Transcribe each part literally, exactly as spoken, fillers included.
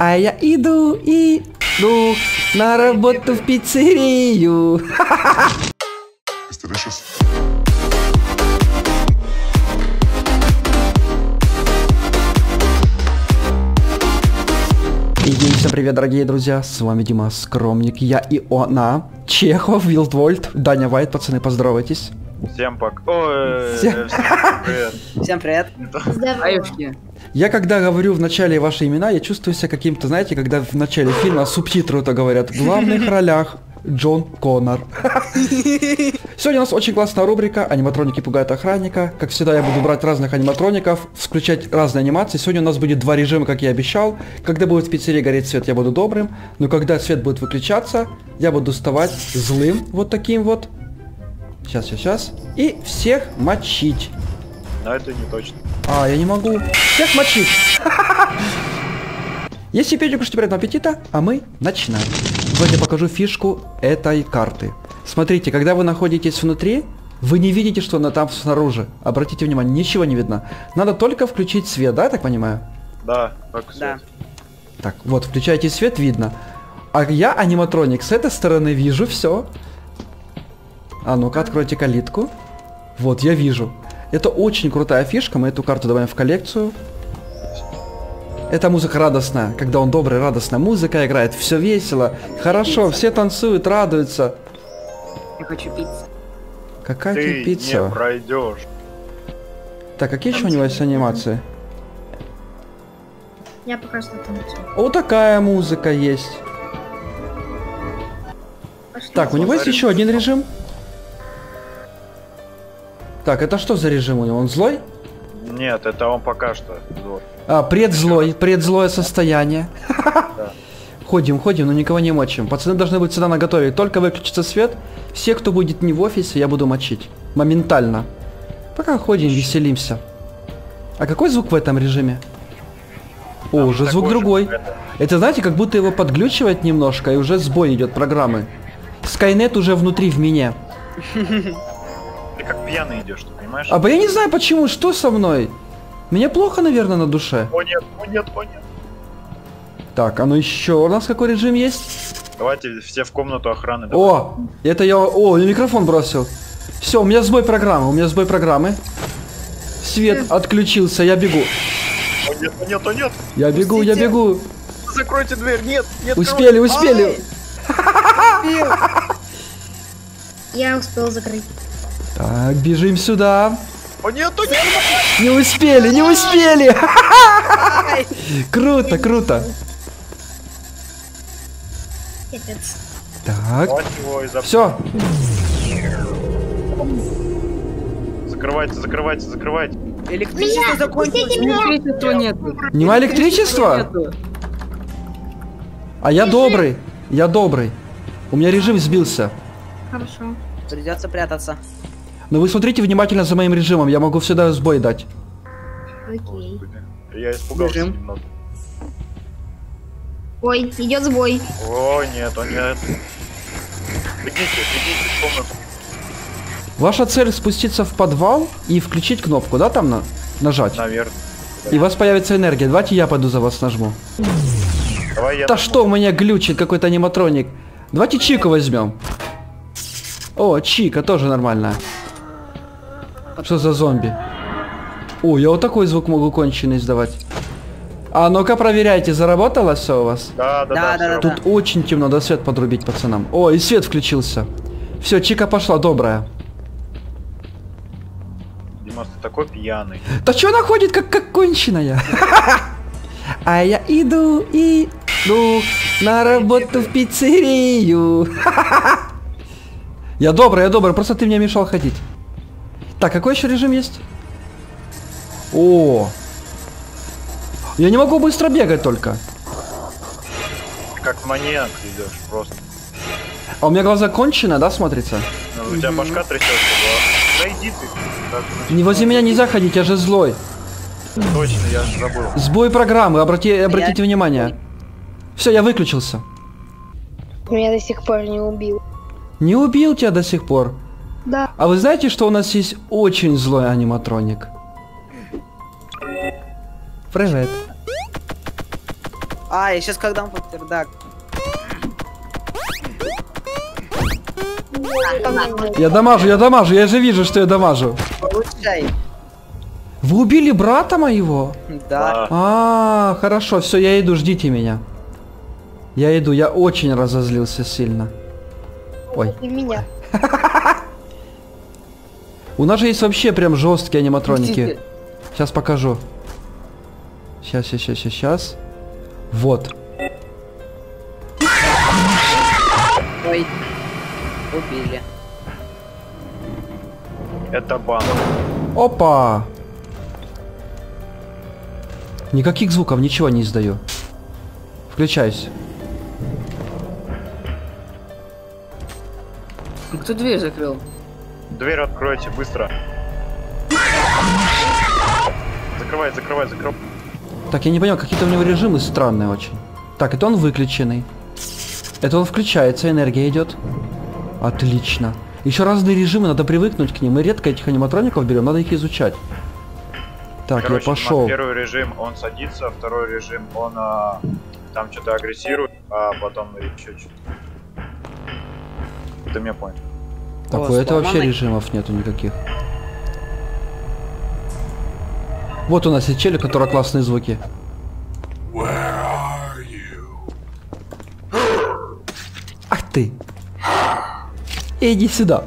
А я иду, иду на работу в пиццерию. И всем привет, дорогие друзья, с вами Дима Скромник, я и она, Чехов, Вилдвольт, Даня Вайт, пацаны, поздоровайтесь. Всем пока. Ой, Всем... всем привет. Всем привет. Здорово. Я когда говорю в начале ваши имена, я чувствую себя каким-то, знаете, когда в начале фильма субтитры-то говорят, в главных ролях Джон Коннор. Сегодня у нас очень классная рубрика «Аниматроники пугают охранника». Как всегда, я буду брать разных аниматроников, включать разные анимации. Сегодня у нас будет два режима, как я обещал. Когда будет в пиццерии гореть свет, я буду добрым. Но когда свет будет выключаться, я буду вставать злым, вот таким вот. Сейчас, сейчас, сейчас. И всех мочить. Но это не точно. А, я не могу. Всех мочить. Если пейте, кушайте, приятного аппетита, а мы начинаем. Давайте я покажу фишку этой карты. Смотрите, когда вы находитесь внутри, вы не видите, что она там снаружи. Обратите внимание, ничего не видно. Надо только включить свет, да, я так понимаю? Да, только свет. Да. Так, вот, включаете свет, видно. А я, аниматроник, с этой стороны вижу все. А ну-ка, откройте калитку. Вот, я вижу. Это очень крутая фишка, мы эту карту добавим в коллекцию. Это музыка радостная, когда он добрый, радостная музыка играет, все весело, хорошо, все танцуют, радуются. Я хочу пиццу. Какая Ты ты пицца? не пройдешь. Так, какие еще у него есть анимации? Я пока что танцую. Вот такая музыка есть. Пошли. Так, у него есть еще один режим. Так, это что за режим у него? Он злой? Нет, это он пока что злой. А, предзлой, предзлое состояние. Ходим, ходим, но никого не мочим. Пацаны должны быть всегда наготове. Только выключится свет, все, кто будет не в офисе, я буду мочить. Моментально. Пока ходим, веселимся. А какой звук в этом режиме? О, Там уже звук такой же, другой. это. Это, знаете, как будто его подглючивает немножко, и уже сбой идет программы. Скайнет уже внутри в меня. Ты как пьяный идешь, ты понимаешь? А я не знаю почему, что со мной? Мне плохо, наверное, на душе. О нет, о нет, о нет. Так, а ну еще у нас какой режим есть? Давайте все в комнату охраны. Давай. О, это я... О, я микрофон бросил. Все, у меня сбой программы, у меня сбой программы. Свет отключился, я бегу. О нет, о нет, о нет. Я бегу, я Пустите. бегу. Закройте дверь, нет, нет. Успели, успели. Я успел закрыть. Так, бежим сюда. О нет, о нет. Не успели, не успели. Круто, круто. Капец. Так, Вот его и зап- все. Закрывайте, закрывайте, закрывайте. Электричество Меня! закончилось. Пустите меня! Электричества нету. Нема электричества? Нету. А я добрый, я добрый. У меня режим сбился. Хорошо. Придется прятаться. Но вы смотрите внимательно за моим режимом, я могу всегда сбой дать. Окей. Господи, я испугался Бежим. немного. Ой, идет сбой. О нет, о нет. Бегите, бегите в комнату. Ваша цель спуститься в подвал и включить кнопку, да, там на... нажать? Наверное. И у вас появится энергия. Давайте я пойду за вас нажму. Давай я Да нажму. что у меня глючит какой-то аниматроник? Давайте Чику возьмем. О, Чика тоже нормальная. Что за зомби? О, я вот такой звук могу конченый издавать. А ну-ка проверяйте, заработало все у вас? Да, да, Да, да. да, всё. да. Тут очень темно, надо свет подрубить пацанам. О, и свет включился. Все, Чика пошла, добрая. Дима, ты такой пьяный. Да что она ходит, как, как конченая? А я иду, иду на работу в пиццерию. Я добрый, я добрый, просто ты мне мешал ходить. Так, какой еще режим есть? О, я не могу быстро бегать только. Как маньяк идешь просто. А у меня глаза конченые, да, смотрится? Ну, у тебя башка трясется, да? Да иди ты. Так, значит, Не возле меня нельзя ходить, я же злой. точно, я же забыл. Сбой программы, обрати, обратите внимание. Все, я выключился. Меня до сих пор не убил. Не убил тебя до сих пор. Да. А вы знаете, что у нас есть очень злой аниматроник? Привет. А, я сейчас когда он пердак. Я дамажу, я дамажу, я же вижу, что я дамажу. Получай. Вы убили брата моего? Да. А, хорошо, все, я иду, ждите меня. Я иду, я очень разозлился сильно. Ой. И меня. У нас же есть вообще прям жесткие аниматроники. Сейчас покажу. Сейчас, сейчас, сейчас, сейчас. Вот. Ой. Убили. Это бан. Опа! Никаких звуков, ничего не издаю. Включайся. Кто дверь закрыл? Дверь откройте быстро. Закрывай, закрывай, закрывай. Так, я не понял, какие-то у него режимы странные очень. Так, это он выключенный. Это он включается, энергия идет. Отлично. Еще разные режимы, надо привыкнуть к ним. Мы редко этих аниматроников берем, надо их изучать. Так, Короче, я пошел. Первый режим он садится, второй режим он а, там что-то агрессирует, а потом еще что-то. Ты меня понял. Так, О, у этого вообще сломанный. режимов нету никаких. Вот у нас есть челик, у которого классные звуки. Ах ты! Иди сюда.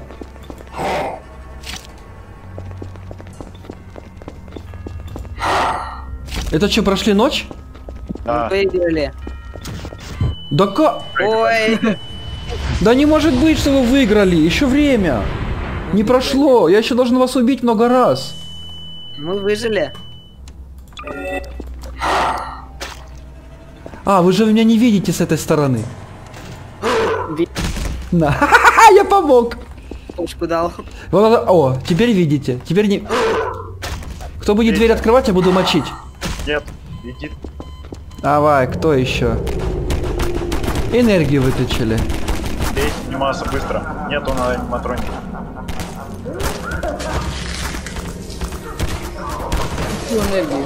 Это что, прошли ночь? Да. Выиграли. Да ка... Ой. Да не может быть, что вы выиграли. Еще время. Не прошло. Я еще должен вас убить много раз. Мы выжили. А, вы же меня не видите с этой стороны. Ви- На. Я помог. Пушку дал. Вот это- О, теперь видите. Теперь не... Кто будет дверь открывать, я буду мочить. Нет, иди. Давай, кто еще? Энергию выключили. Бей, сниматься быстро. Нет, он на аниматронике. Всю энергию.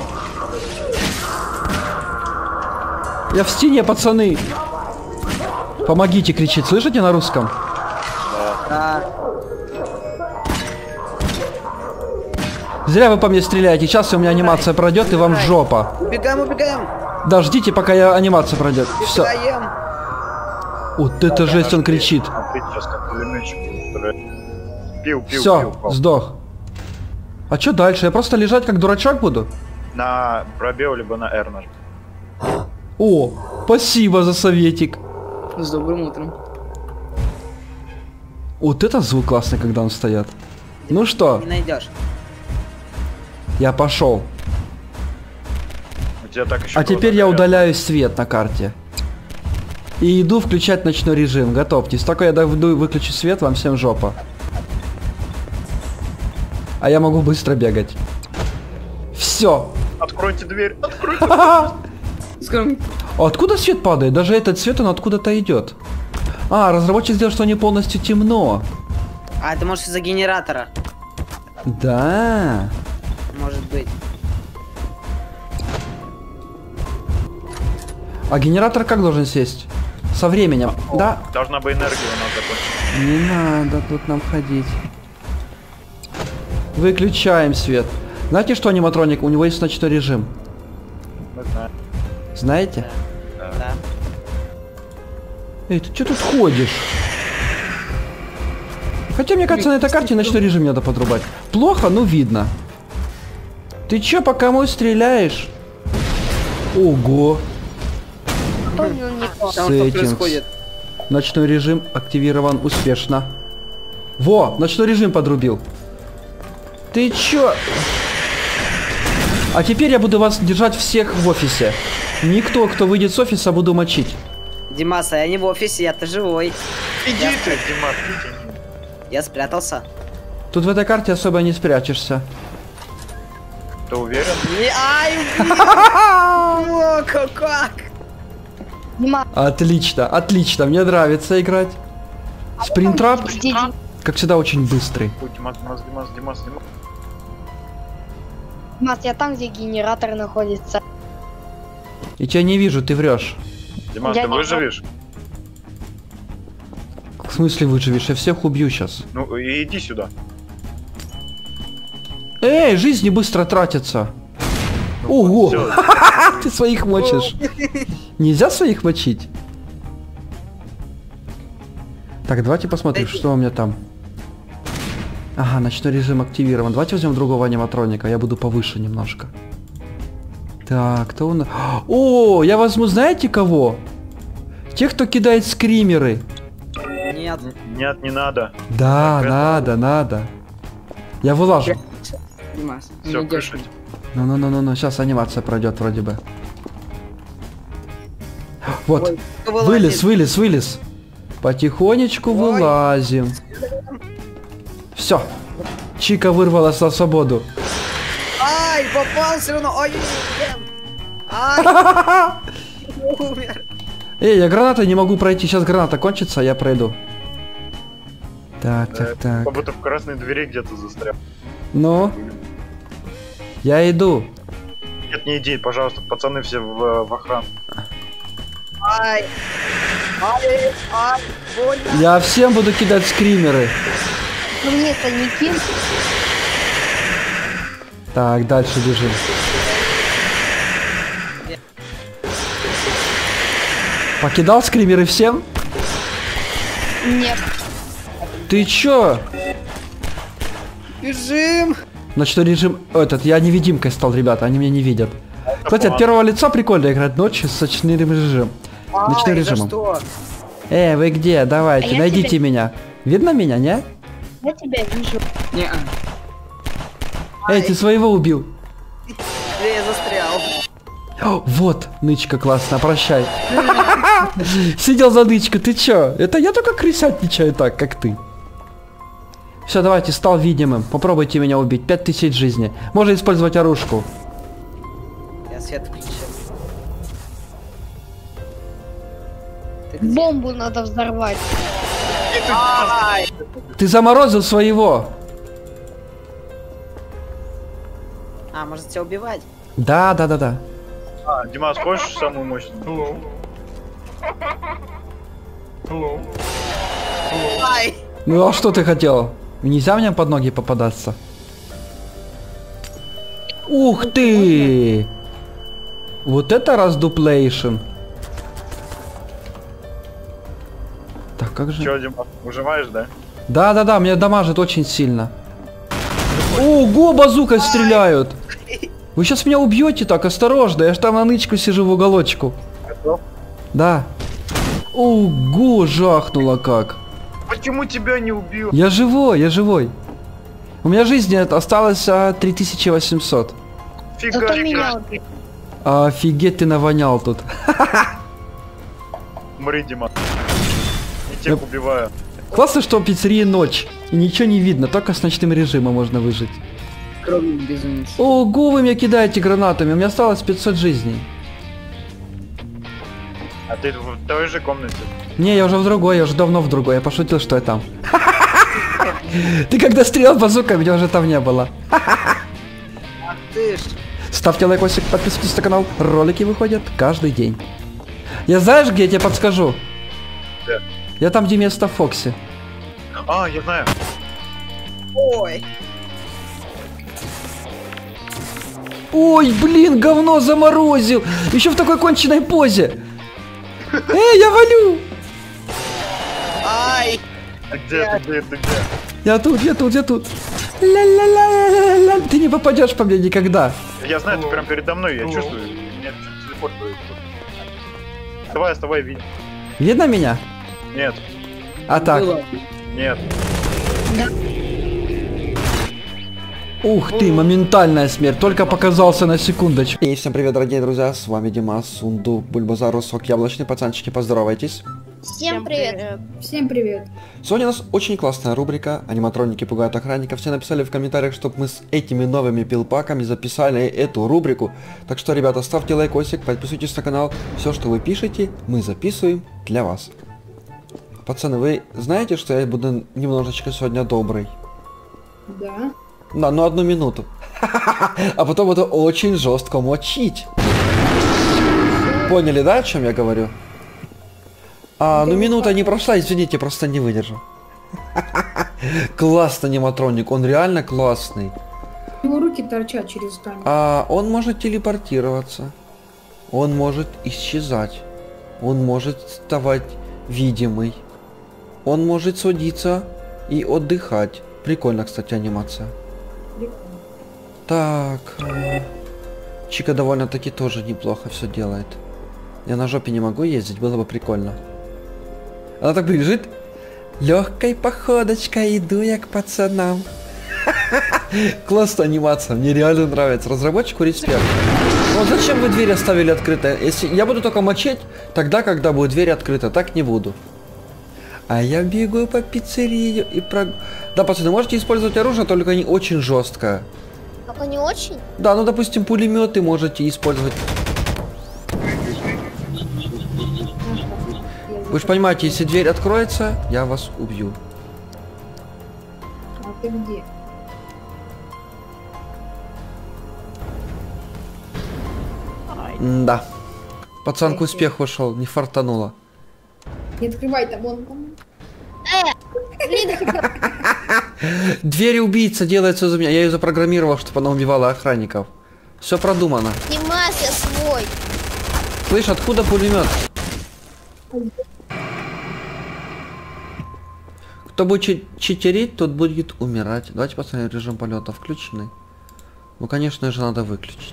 Я в стене, пацаны. Помогите, кричит. Слышите на русском? Да. Зря вы по мне стреляете. Сейчас у меня анимация пройдет и вам жопа. Убегаем, убегаем. Да, ждите, пока я анимация пройдет. Все. Убегаем. Вот это жесть, он кричит. Смотрите, сейчас как пулеметчик будет стрелять. Пил, пил, Все, пил, пал. сдох. А что дальше? Я просто лежать как дурачок буду? На пробел, либо на R нажми. О, спасибо за советик. С добрым утром. Вот это звук классный, когда он стоят. Ну что, Не найдешь. я пошел. У тебя так еще А было теперь я наверное. удаляю свет на карте. И иду включать ночной режим. Готовьтесь. Только я дойду и выключу свет, вам всем жопа. А я могу быстро бегать. Все. Откройте дверь, откройте. Скажем, Откуда свет падает? Даже этот свет, он откуда-то идет. А, разработчик сделал, что не полностью темно. а это может из-за генератора. Да. Может быть. А генератор как должен сесть? Со временем. Да. Должна бы энергия у нас закончиться. Не надо тут нам ходить. Выключаем свет. Знаете, что аниматроник? У него есть ночной режим. Мы знаем. Знаете? Да. Эй, ты что тут ходишь? Хотя, мне кажется, на этой карте ночной режим надо подрубать. Плохо, но видно. Ты чё, по кому стреляешь? Ого. Понял, не то. Там что Settings. происходит? Ночной режим активирован успешно. Во, ночной режим подрубил. Ты чё? А теперь я буду вас держать всех в офисе. Никто, кто выйдет с офиса, буду мочить. Димас, а я не в офисе, я-то живой. Иди ты, Димас, иди. Я спрятался. Тут в этой карте особо не спрячешься. Ты уверен? Не, ай, убил! О, как, как? Дима, Отлично, отлично, мне нравится играть. Спринтрап, где Дим- как всегда, очень быстрый. Ой, Димас, Димас, Димас, Димас, Димас. Димас, я там, где генератор находится. Я тебя не вижу, ты врешь. Димас, Я ты не выживешь? В смысле выживешь? Я всех убью сейчас. Ну, и иди сюда. Эй, жизни быстро тратятся. Ого! Всё. Ты своих мочишь. Нельзя своих мочить? Так, давайте посмотрим, что у меня там. Ага, ночной режим активирован. Давайте возьмем другого аниматроника, я буду повыше немножко. Так, кто у нас... О, я возьму, знаете кого? Тех, кто кидает скримеры. Нет. Нет, не надо. Да, Так, это- надо, надо. Я вылажу. Димас, Все, не идёшь. кушать. Ну-ну-ну-ну, сейчас анимация пройдет вроде бы. Вот, Ой, кто вылазит? вылез, вылез, вылез. Потихонечку Ой. вылазим. Все. Чика вырвалась на свободу. Ай, попал все равно. Ой, блин. Ай, умер. Эй, я гранатой не могу пройти. Сейчас граната кончится, а я пройду. Так, так, Э, так. Как будто в красной двери где-то застрял. Ну? Я иду. Нет, не иди, пожалуйста, пацаны все в, в охрану. Ай, ай, ай, больно. Я всем буду кидать скримеры. Ну мне-то не кин. Так, дальше бежим. Покидал скримеры всем? Нет. Ты чё? Бежим. Ночной режим... Этот, я невидимкой стал, ребята, они меня не видят. Кстати, от первого лица прикольно играть ночью с ночным режимом. Ночным Ай, за режимом. что? Эй, вы где? Давайте, А я найдите тебя- меня. Видно меня, не? Я тебя вижу. Не, Эй, ты своего убил. я застрял. О, вот, нычка классная, прощай. Сидел за нычку, ты чё? Это я только крысятничаю так, как ты. Все, давайте, стал видимым. Попробуйте меня убить. Пять тысяч жизней. Можно использовать оружку. Я свет включил. Ты где? Бомбу надо взорвать. Ай, Ты заморозил своего. а, может тебя убивать? Да, да, да, да. А, Димас, хочешь самую мощную? Ай, Ну а что ты хотел? Нельзя мне под ноги попадаться. Ух ты! Вот это раздуплейшн. Так, как же... Че, Димас, выживаешь, да? Да-да-да, меня дамажит очень сильно. Ого, базукой стреляют! Вы сейчас меня убьете так, осторожно, я ж там на нычку сижу в уголочку. Готов? Да. Ого, жахнуло как. Почему тебя не убил? Я живой, я живой. У меня жизни осталось а, три тысячи восемьсот. Фига, Зато фига. меня убил. Офигеть, ты навонял тут. Смотри, Дима. Не тех убиваю. Классно, что в пиццерии ночь. И ничего не видно, только с ночным режимом можно выжить. кровью безумец. Ого, вы меня кидаете гранатами, у меня осталось пятьсот жизней. А ты в той же комнате. Не, я уже в другой, я уже давно в другой, я пошутил, что я там. Ты когда стрелял базукой, меня уже там не было. Ты ж. Ставьте лайкосик, подписывайтесь на канал, ролики выходят каждый день. Я знаешь, где я тебе подскажу? Где? Я там, где место Фокси. А, я знаю. Ой. Ой, блин, говно заморозил! Еще в такой конченной позе! Эй, я валю! Ай. Ты где, ты где, ты где? Я тут, я тут, я тут. Ля-ля-ля-ля-ля. Ты не попадешь по мне никогда. Я знаю, ты прям передо мной, я чувствую. Нет, телепорт происходит. Давай, оставай, видеть. Видно меня? Нет, А так. Было. нет. Ух ты, моментальная смерть, только показался на секундочку. И всем привет, дорогие друзья, с вами Димас, Сунду, Бульбазару, Сок Яблочный, пацанчики, поздоровайтесь. Всем привет. Всем привет. Сегодня у нас очень классная рубрика «Аниматроники пугают охранников». Все написали в комментариях, чтобы мы с этими новыми пилпаками записали эту рубрику. Так что, ребята, ставьте лайкосик, подписывайтесь на канал. Все, что вы пишете, мы записываем для вас. Пацаны, вы знаете, что я буду немножечко сегодня добрый? Да. На, ну одну минуту. А потом буду очень жестко мочить. Поняли, да, о чем я говорю? А, ну минута не прошла, извините, просто не выдержал. Классный аниматроник, он реально классный. Его руки торчат через камеру. А, он может телепортироваться. Он может исчезать. Он может ставать видимый. Он может садиться и отдыхать. Прикольно, кстати, анимация. Прикольно. Так. э, Чика довольно-таки тоже неплохо все делает. Я на жопе не могу ездить, было бы прикольно. Она так бежит. Легкой походочкой иду я к пацанам. Классная анимация, мне реально нравится. Разработчику респект. Ну зачем вы дверь оставили открытой? Если я буду только мочить, тогда, когда будет дверь открыта, так не буду. А я бегу по пиццерии и про... Да, пацаны, можете использовать оружие, только не очень жесткое. Только не очень? Да, ну допустим, пулеметы можете использовать. Вы же понимаете, если дверь откроется, я вас убью. А ты где? Да. Пацан к успеху шел, не фартануло. Не открывай там, он там. Двери убийца делается за меня. Я ее запрограммировал, чтобы она убивала охранников. Все продумано. Снимай я свой. Слышь, откуда пулемет? Кто будет чи- читерить, тот будет умирать. Давайте посмотрим, режим полета включенный. Ну, конечно же, надо выключить.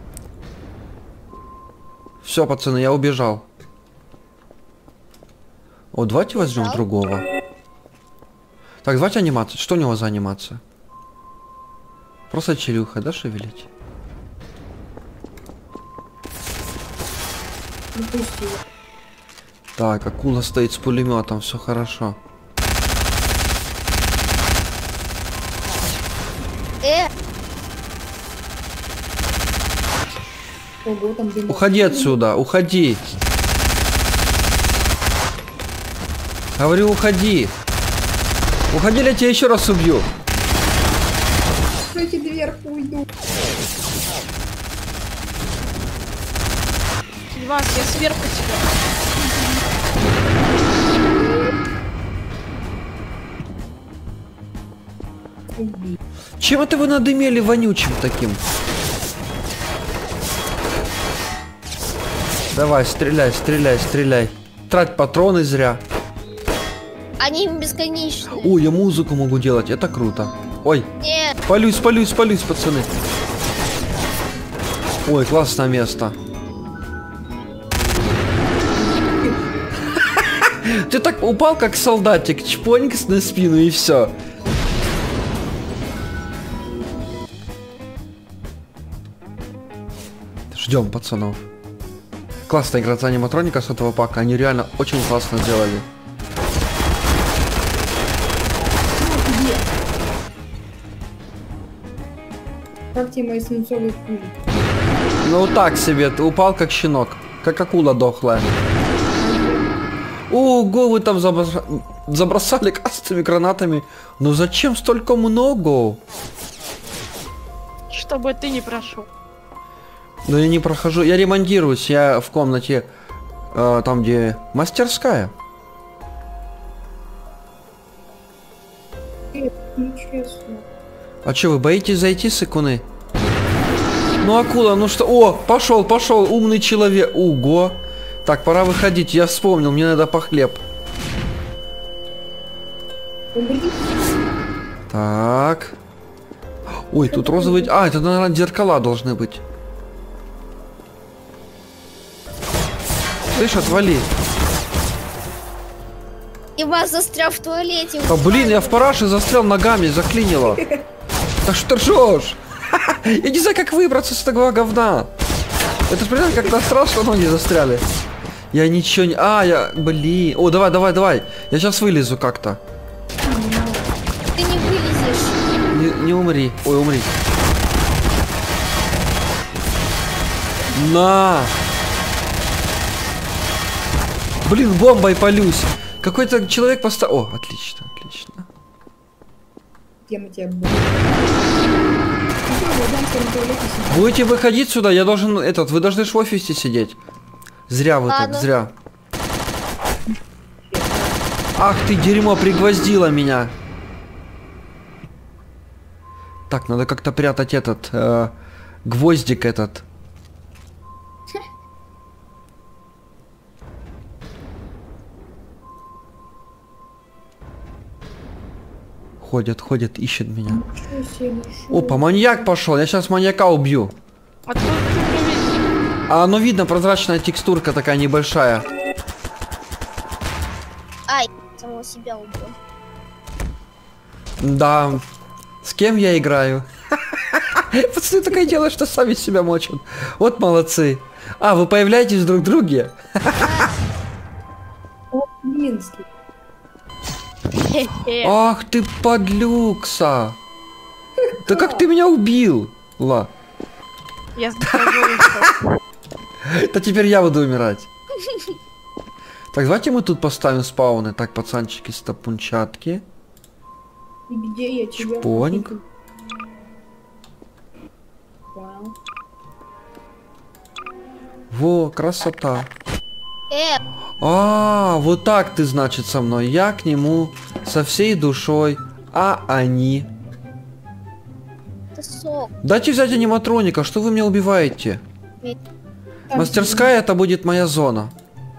Все, пацаны, я убежал. О, давайте возьмем Убежал? другого. Так, давайте анимацию. Что у него за анимация? Просто челюха, да, шевелить? Допусти. Так, акула стоит с пулеметом, все хорошо. Э, Ого, там дымок. Уходи отсюда, уходи. Говорю, уходи. Уходи, я тебя еще раз убью. Откройте дверку, уйду. Иван, я сверху тебя. Уйди. Чем это вы надымели вонючим таким? Давай, стреляй, стреляй, стреляй. Трать патроны зря. они бесконечные. Ой, я музыку могу делать, это круто. Ой, Нет. полюсь, полюсь, полюсь, пацаны. Ой, классное место. Ты так упал, как солдатик, чпоньк на спину и все. Ждем пацанов. Классная игра за аниматроника с этого пака. Они реально очень классно сделали. Как тебе мои свинцовые пули? Ну так себе, ты упал как щенок. Как акула дохлая. Ого, вы там заброса- забросали кастовыми гранатами. Ну зачем столько много? Чтобы ты не прошел. Ну я не прохожу, я ремонтируюсь, я в комнате, э, там где мастерская. Нечестно. А что, вы боитесь зайти, сыкуны? Ну акула, ну что? О, пошел, пошел, умный человек. Ого. Так, пора выходить, я вспомнил, мне надо по хлеб. Так. Ой, тут розовый... А, это, наверное, зеркала должны быть. Слышь, отвали. И вас застрял в туалете. А блин, я в параше застрял ногами, заклинило. Да что ржешь? Я не знаю, как выбраться с этого говна. Это ж, блин, как-то страшно, ноги застряли. Я ничего не... А, я... Блин. О, давай, давай, давай. Я сейчас вылезу как-то. Ты не вылезешь. Не, не умри. Ой, умри. На! Блин, бомбой полюсь. Какой-то человек поставил... О, отлично, отлично. Я на тебя буду. Будете выходить сюда, я должен... Этот, вы должны ж в офисе сидеть. Зря вы Ладно. так, зря. Ах ты, дерьмо, пригвоздила меня. Так, надо как-то прятать этот, э, гвоздик этот. Ходят, ходят, ищет меня. Ничего себе нашел. Опа, маньяк пошел, я сейчас маньяка убью. Откуда ты видишь? А оно видно, прозрачная текстурка такая небольшая. Ай, самого себя убил. Да. С кем я играю? Пацаны такое делают, что сами себя мочат. Вот молодцы. А, вы появляетесь друг в друге? О, Минский. Хе-хе. Ах ты подлюкса. Да как ты меня убил? Ла. Я захожу. Да теперь я буду умирать. Так, давайте мы тут поставим спауны. Так, пацанчики, стопунчатки. И где я тебя... Чпоньк. Понял. Во, красота. Э, А, вот так ты, значит, со мной. Я к нему со всей душой, а они... это сок. Дайте взять аниматроника, что вы меня убиваете? Мастерская, это будет моя зона.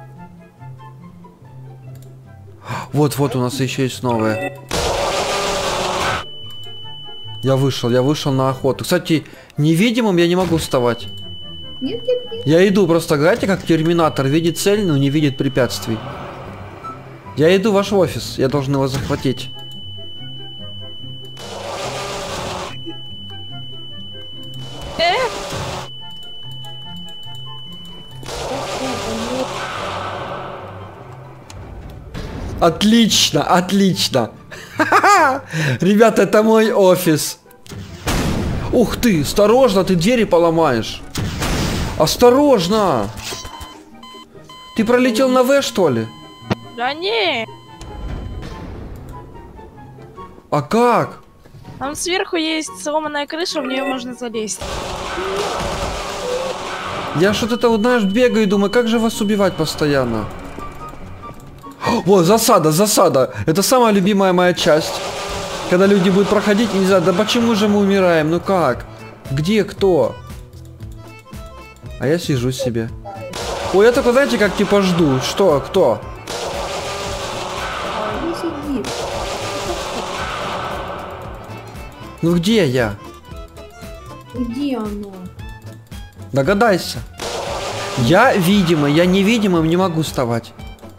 Вот, вот у нас еще есть новое. Я вышел, я вышел на охоту. Кстати, невидимым я не могу вставать. Нет, нет, нет. Я иду просто, знаете, как терминатор. Видит цель, но не видит препятствий. Я иду в ваш офис, я должен его захватить. Отлично, отлично. Ребята, это мой офис. Ух ты, осторожно, ты двери поломаешь. Осторожно. Ты пролетел на В, что ли? Да не, А как? там сверху есть сломанная крыша, в нее можно залезть. Я что-то там, знаешь, бегаю и думаю, как же вас убивать постоянно? Вот, засада, засада. Это самая любимая моя часть. Когда люди будут проходить и не знаю, да почему же мы умираем? Ну как? Где кто? А я сижу себе. Ой, я только, знаете, как типа жду. Что, кто? Не сиди. Ну где я? Где оно? Догадайся. Я видимый, я невидимым не могу вставать.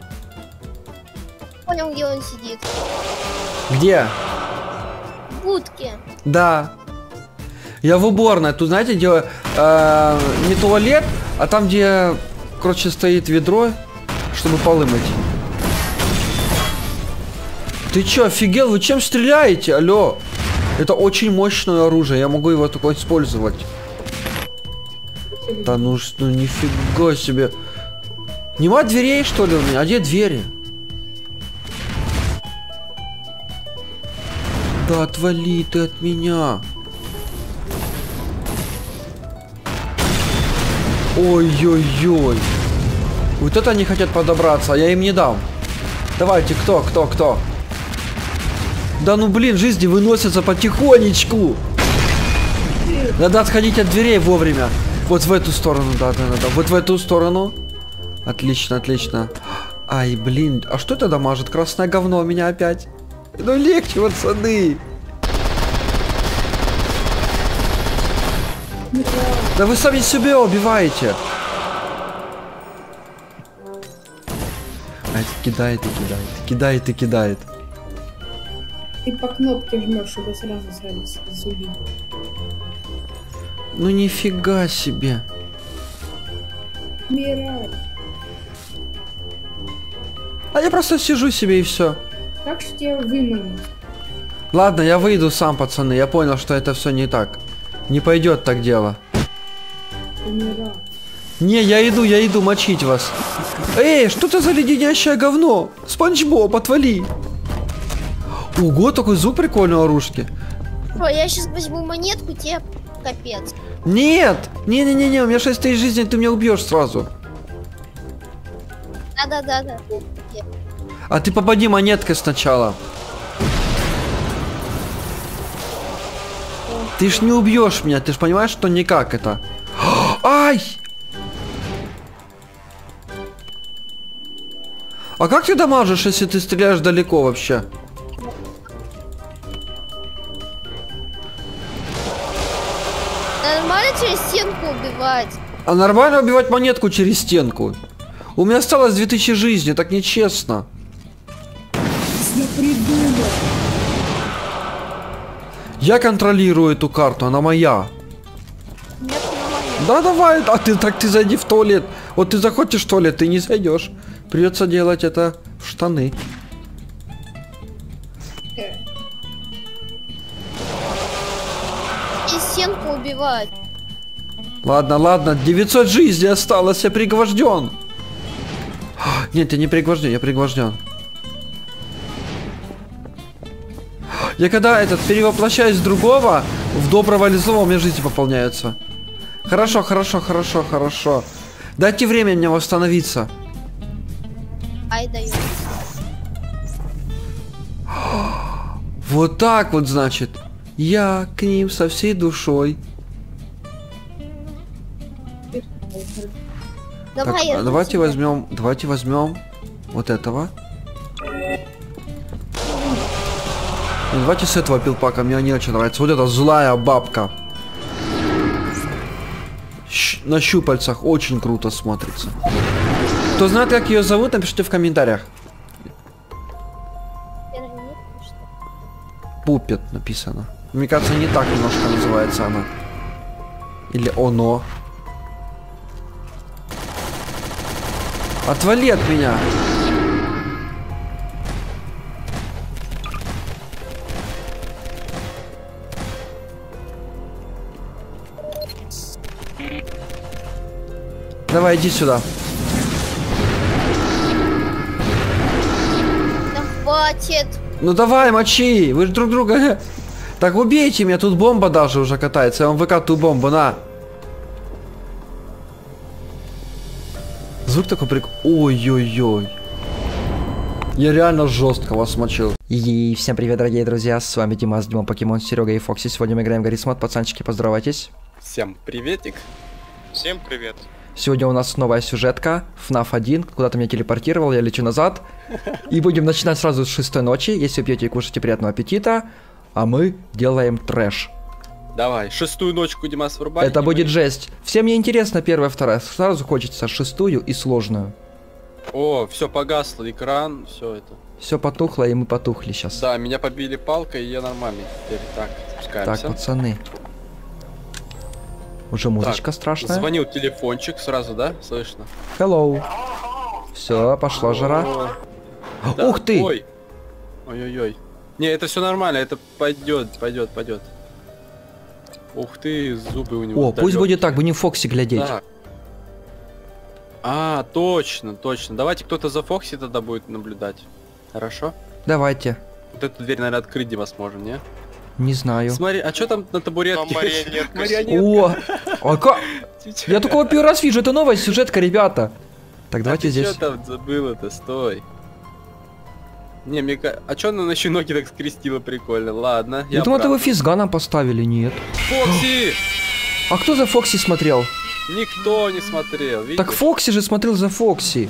Понял, где он сидит. Где? В будке. Да. Я в уборной. Тут, знаете, где э, не туалет, а там, где, короче, стоит ведро, чтобы полы мыть. Ты чё, офигел? Вы чем стреляете? Алло. Это очень мощное оружие. Я могу его только использовать. Да ну что, нифига себе. Нема дверей, что ли, у меня? А где двери? Да отвали ты от меня. Ой-ой-ой. Вот это они хотят подобраться, а я им не дам. Давайте, кто, кто, кто? Да ну блин, жизни выносятся потихонечку. Надо отходить от дверей вовремя. Вот в эту сторону, да, да, да, да. Вот в эту сторону. Отлично, отлично. Ай, блин, а что это дамажит? Красное говно у меня опять. Ну легче, пацаны. Да вы сами себя убиваете. А это кидает и кидает, кидает и кидает. Ты по кнопке жмешь, чтобы сразу зубить. Ну нифига себе. Умирай. А я просто сижу себе и все. Как же тебя выманить? Ладно, я выйду сам, пацаны. Я понял, что это все не так. Не пойдет так дело. Умирай. Не, я иду, я иду мочить вас. Эй, что это за леденящее говно? Спанч Боб, отвали. Ого, такой звук прикольный у оружки. О, я сейчас возьму монетку, тебе капец. Нет! Не-не-не-не, у меня шесть тысяч жизней, ты меня убьешь сразу. Да-да-да-да. А ты попади монеткой сначала. Ты ж не убьешь меня, ты ж понимаешь, что никак это. Ай! А как ты дамажишь, если ты стреляешь далеко вообще? Нормально через стенку убивать. А нормально убивать монетку через стенку? У меня осталось две тысячи жизни, так нечестно. Я придумал. Я контролирую эту карту, она моя. Нет, нормально. Да, давай, а ты так ты зайди в туалет. Вот ты захочешь в туалет, ты не зайдешь. Придется делать это в штаны. Э, И стенку убивать. Ладно, ладно, девятьсот жизней осталось, я пригвожден. Нет, я не пригвожден, я пригвожден. Я когда этот перевоплощаюсь в другого, в доброго или злого, у меня жизни пополняются. Хорошо, хорошо, хорошо, хорошо. Дайте время мне восстановиться. Ай, даю. Вот так вот, значит. Я к ним со всей душой. Давай, Так, я а давайте тебя. возьмем, давайте возьмем вот этого. Ну, давайте с этого пилпака, мне не очень нравится. Вот эта злая бабка. Щ на щупальцах очень круто смотрится. Кто знает, как ее зовут, напишите в комментариях. Пупет написано. Мне кажется, не так немножко называется она. Или оно. Отвали от меня. Давай, иди сюда. Да хватит. Ну давай, мочи. Вы же друг друга... Так убейте меня, тут бомба даже уже катается. Я вам выкатываю бомбу, на. Звук такой прик... Ой-ой-ой. Я реально жестко вас мочил. И всем привет, дорогие друзья. С вами Димас, Дима, Покемон, Серега и Фокси. Сегодня мы играем в Гаррис Мод. Пацанчики, поздоровайтесь. Всем приветик. Всем привет. Сегодня у нас новая сюжетка. эф нав один. Куда-то меня телепортировал, я лечу назад. И будем начинать сразу с шестой ночи. Если пьете и кушаете, приятного аппетита. А мы делаем трэш. Давай, шестую ночку, Димас, врубай. Это будет жесть. Всем мне интересно первая, вторая. Сразу хочется шестую и сложную. О, все погасло, экран, все это. Все потухло, и мы потухли сейчас. Да, меня побили палкой, и я нормальный теперь. Так, спускаемся. Так, пацаны. Уже музычка Так, страшная. Звонил телефончик сразу, да? Слышно? Hello. Все, пошла жара. О, да, Ух ты! Ой. Ой-ой-ой. Не, это все нормально, это пойдет, пойдет, пойдет. Ух ты, зубы у него. О, пусть будет так, будем Фокси глядеть. Так. А, точно, точно. Давайте кто-то за Фокси тогда будет наблюдать. Хорошо? Давайте. Вот эту дверь, наверное, открыть Дима сможем, не? Не знаю. Смотри, а что там на табуретке? Там марионетка. Марионетка. О, а ка... Я только первый раз вижу, это новая сюжетка, ребята. Так, давайте а ты здесь. Что там забыл это? Стой. Не, мне ка- а чё она на еще ноги так скрестила прикольно? Ладно, Я думал, это обратно. вы физга нам поставили, нет. Фокси! А кто за Фокси смотрел? Никто не смотрел, видишь? Так Фокси же смотрел за Фокси.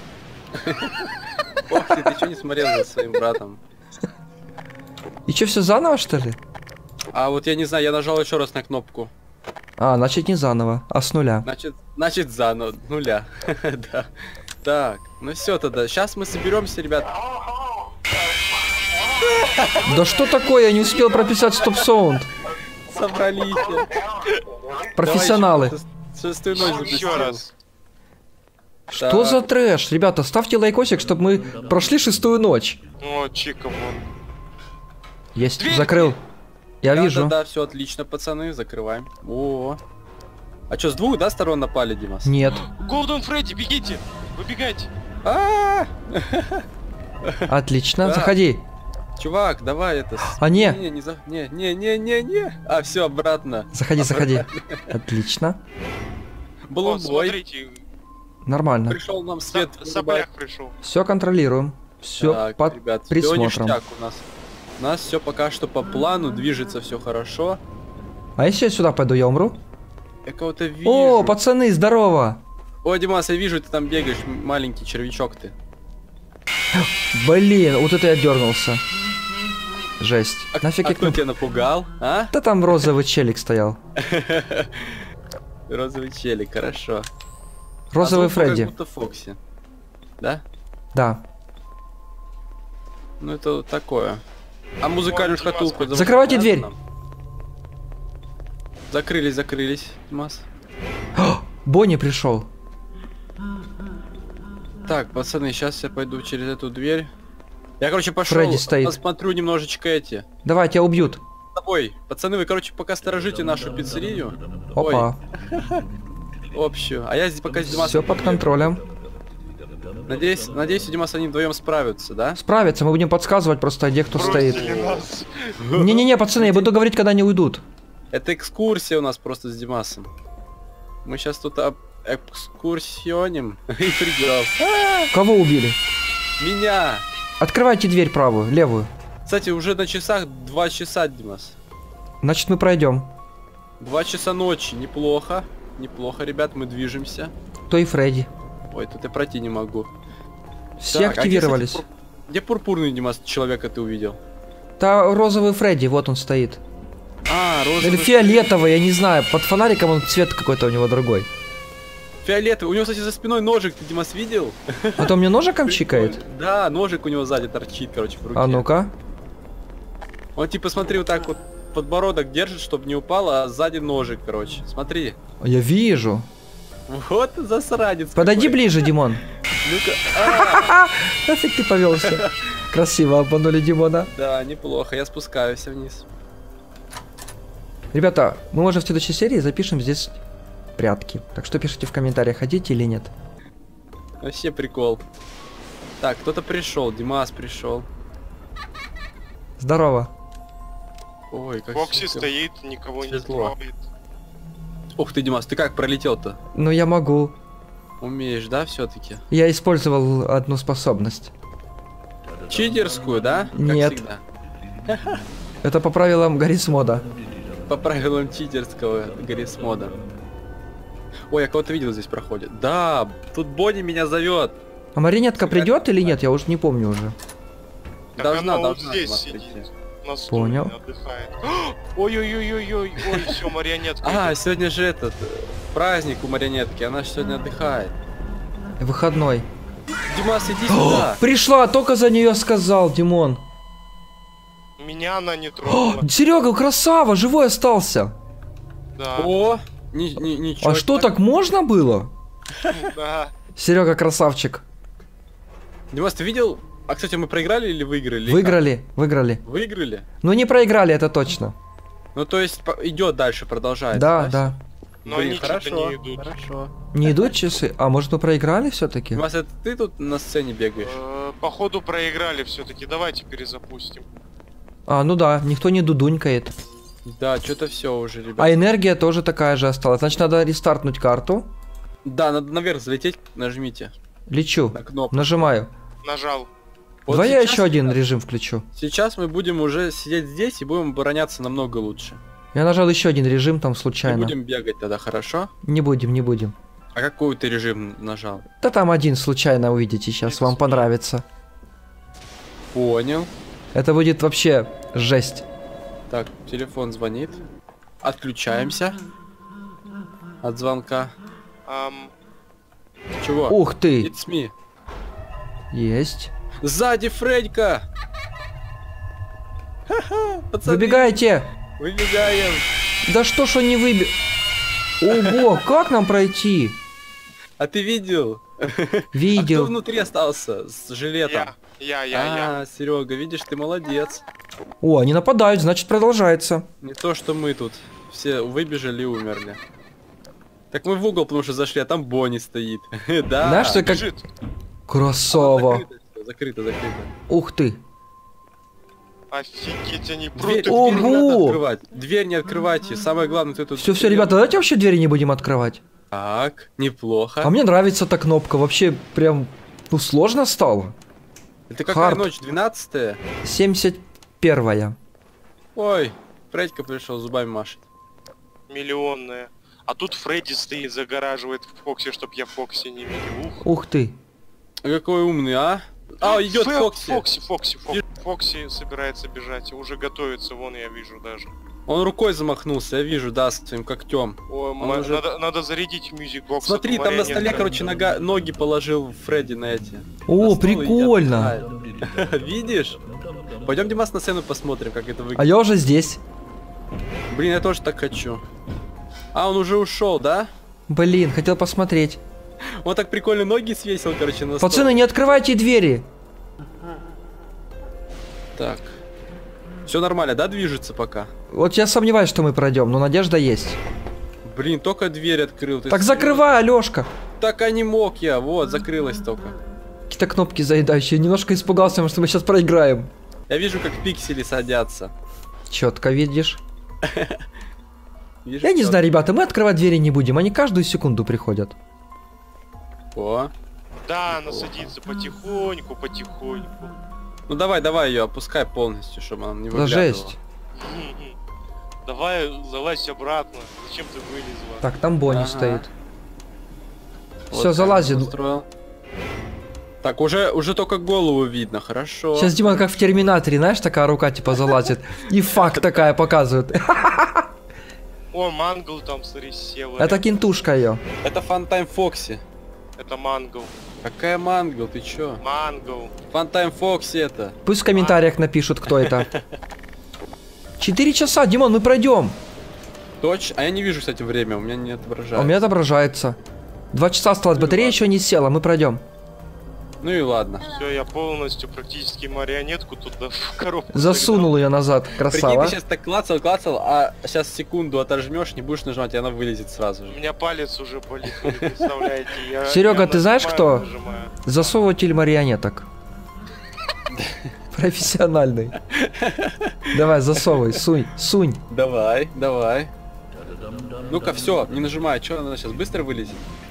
Фокси, ты что не смотрел за своим братом? И что, все заново, что ли? А вот я не знаю, я нажал еще раз на кнопку. А, значит не заново, а с нуля. Значит, значит заново, нуля. Да. Так, ну все тогда. Сейчас мы соберемся, ребят. Да что такое, я не успел прописать стоп-саунд. Собрались. Профессионалы. Давай, шестую ночь запустил. Еще раз. Что Так. за трэш? Ребята, ставьте лайкосик, чтобы мы прошли шестую ночь. О, Чика, вон. Есть, закрыл. Я Да, вижу. Да, да, все отлично, пацаны, закрываем. О. А что, с двух, да, сторон напали, Димас? Нет. Голден Фредди, бегите! Выбегайте! А, Отлично, Да. заходи. чувак, давай это. с- А, не. Не, не, за- не, не, не, не, не. А, все, обратно. Заходи, заходи. Отлично. Вот, Баллонбой. смотрите, Нормально. Пришел нам свет. Соблях пришел. Все контролируем. Все Так, под ребят, всё присмотром. ништяк у нас. У нас все пока что по плану, движется все хорошо. А если я сюда пойду, я умру? Я кого-то вижу. О, пацаны, здорово! О, Димас, я вижу, ты там бегаешь, м- маленький червячок ты. Блин, вот это я дернулся. Жесть. А, Нафиг а я кто кнопку- тебя напугал, а? Да там розовый челик стоял. Розовый челик, хорошо. Розовый А звук Фредди. Как будто Фокси. Да? Да. Ну это вот такое. А музыкальную Вот, Димас, шкатулку... подожди. Закрывайте надо дверь. нам? Закрылись, закрылись, Димас. Бонни пришел. Так, пацаны, сейчас я пойду через эту дверь. Я, короче, пошел, Фредди стоит. посмотрю немножечко эти. Давай, тебя убьют. Ой, пацаны, вы, короче, пока сторожите нашу пиццерию. Опа. Ой, общую. А я здесь пока с Димасом... Все под контролем. Надеюсь, надеюсь, у Димаса они вдвоем справятся, да? Справятся, мы будем подсказывать просто, где кто стоит. Бросили нас. Не-не-не, пацаны, я буду говорить, когда они уйдут. Это экскурсия у нас просто с Димасом. Мы сейчас тут об- экскурсионим и придем. Кого убили? Меня! Открывайте дверь правую, левую. Кстати, уже на часах два часа, Димас. Значит, мы пройдем. Два часа ночи, неплохо. Неплохо, ребят, мы движемся. То и Фредди. Ой, тут я пройти не могу. Все Так, а где, активировались. кстати, пур- Где пурпурный, Димас, человека ты увидел? Та розовый Фредди, вот он стоит. А, розовый. Или фиолетовый, я не знаю. Под фонариком он цвет какой-то у него другой. Фиолетовый. У него, кстати, за спиной ножик, ты, Димас, видел? А то мне ножиком чикает. Да, ножик у него сзади торчит, короче, в руке. А ну-ка. Он типа, смотри, вот так вот подбородок держит, чтобы не упало, а сзади ножик, короче. Смотри. Я вижу. Вот засранец. Подойди какой. ближе, Димон. Ну-ка. А, Нафиг ты повелся. Красиво обманули Димона. Да, неплохо. Я спускаюсь вниз. Ребята, мы можем в следующей серии запишем здесь прятки. Так что пишите в комментариях, хотите или нет. Вообще прикол. Так, кто-то пришел. Димас пришел. Здорово. Ой, как Фокси всё- стоит, никого не светло. трогает. Ух ты, Димас, ты как пролетел-то? Ну я могу. Умеешь, да, все-таки? Я использовал одну способность. Читерскую, да? Как Нет. всегда. Это по правилам Гаррис мода. По правилам читерского Гаррис мода. Ой, я кого-то видел здесь проходит. Да, тут Бонни меня зовет. А маринетка придет или нет? Я уже не помню уже. Так Должна, она вот должна здесь Димас сидит. прийти. На стуле Понял. отдыхает. Ой-ой-ой-ой-ой, ой, все, марионетка. А, идет. сегодня же этот э, праздник у марионетки, она же сегодня отдыхает. Выходной. Димас, иди сюда. Пришла, только за нее сказал, Димон. Меня она не трогала. Серега, красава, живой остался. Да, О, ни, ни, ничего. А что, так можно было? да. Серега, красавчик. Димас, ты видел? А, кстати, мы проиграли или выиграли? Или Выиграли, выиграли. как? Выиграли? Ну не проиграли, это точно. Ну, то есть, по- идет дальше, продолжается. Да, да. Но Блин, они что-то хорошо, не идут. хорошо. Не идут часы? А может мы проиграли все-таки? Димас, это ты тут на сцене бегаешь? Э, Походу проиграли все-таки. Давайте перезапустим. А, ну да, никто не дудунькает. Да, что-то все уже, ребят. А энергия тоже такая же осталась. Значит, надо рестартнуть карту. Да, надо наверх залететь, нажмите Лечу. на кнопку. Нажимаю. Нажал. Вот Давай я сейчас, еще один ребят, режим включу. Сейчас мы будем уже сидеть здесь и будем обороняться намного лучше. Я нажал еще один режим там Не случайно. будем бегать тогда, хорошо? Не будем, не будем. А какой ты режим нажал? Да там один случайно увидите, сейчас вам понравится. Понял. Это будет вообще жесть. Так, телефон звонит. Отключаемся от звонка. Ам, Чего? Ух ты! It's me. Есть. Сзади Фредька! Ха-ха, пацаны, Выбегайте! выбегаем. Да что ж он не выбег... Ого, как нам пройти? А ты видел? А кто Видел. внутри остался с жилетом? я, я, я, я. А, Серега, видишь, ты молодец. О, они нападают, значит продолжается. Не то, что мы тут все выбежали и умерли. Так мы в угол, потому что зашли, а там Бонни стоит. Да. Знаешь, что как... Бежит. Красава. Закрыто, всё, закрыто, закрыто. Ух ты. Офигеть, они Дверь, прут. дверь не надо Ого! открывать. Дверь не открывайте. Самое главное, ты тут... Все, все, ребята, давайте вообще двери не будем открывать. Так, неплохо. А мне нравится эта кнопка. Вообще прям, ну, сложно стало. Это какая Хард. ночь? двенадцатая? семьдесят первая. Ой, Фредька пришел, зубами машет. Миллионная. А тут Фредди стоит, загораживает в Фоксе, чтоб я в Фоксе не видел. Ух. Ух ты. Какой умный, а? А, идет Фе- Фокси. Фокси, Фокси, Фокси. Фокси собирается бежать, уже готовится, вон я вижу даже. Он рукой замахнулся, я вижу, да, с своим когтем. Ой, Он ма- уже- надо, надо зарядить мьюзик-бокс. Смотри, там на столе, короче, нога, ноги положил Фредди на эти. О, На стол и прикольно. отдыхает. Видишь? Пойдем, Димас, на сцену посмотрим, как это А выглядит. я уже здесь. Блин, я тоже так хочу. А, он уже ушел, да? Блин, хотел посмотреть. Он так прикольно ноги свесил, короче, на стол. Пацаны, не открывайте двери. Так. Все нормально, да, движется пока? Вот я сомневаюсь, что мы пройдем, но надежда есть. Блин, только дверь открыл. Ты Так серьёзно? закрывай, Алёшка. Так а не мог я, вот, закрылась только. Какие-то кнопки заедающие. Немножко испугался, потому что мы сейчас проиграем. Я вижу, как пиксели садятся. Четко видишь. Видишь, Я не как? знаю, ребята, мы открывать двери не будем. Они каждую секунду приходят. О. Да, она садится потихоньку, потихоньку. Ну давай, давай ее опускай полностью, чтобы она не Да выглядывала. жесть. Давай залазь обратно. Зачем ты вылезла? Так, там Бонни Ага. стоит. Вот Все, как залазит. устроил. Так, уже, уже только голову видно, хорошо. Сейчас Дима как в Терминаторе, знаешь, такая рука типа залазит. И факт такая показывает. О, Мангл там, смотри, села. Это кентушка ее. Это Фантайм Фокси. Это Мангл. Какая Мангл, ты чё? Мангл. Фантайм Фокси это. Пусть в комментариях напишут, кто это. Четыре часа, Димон, мы пройдем. Точно? А я не вижу, кстати, время, у меня не отображается. А у меня отображается. Два часа осталось, батарея еще не села, мы пройдем. Ну и ладно. Все, я полностью практически марионетку туда в коробку Засунул ее назад, Прикинь, красава. ты сейчас так клацал, клацал, а сейчас секунду отожмешь, не будешь нажимать, и она вылезет сразу загнал. У же. меня палец уже болит, вы не представляете. Я- Серега, я ты знаешь, нажимаю, кто? нажимаю. Засовыватель марионеток. Профессиональный. Давай, засовывай, сунь, сунь. Давай, давай. Ну-ка, все, не нажимай, что она сейчас быстро вылезет?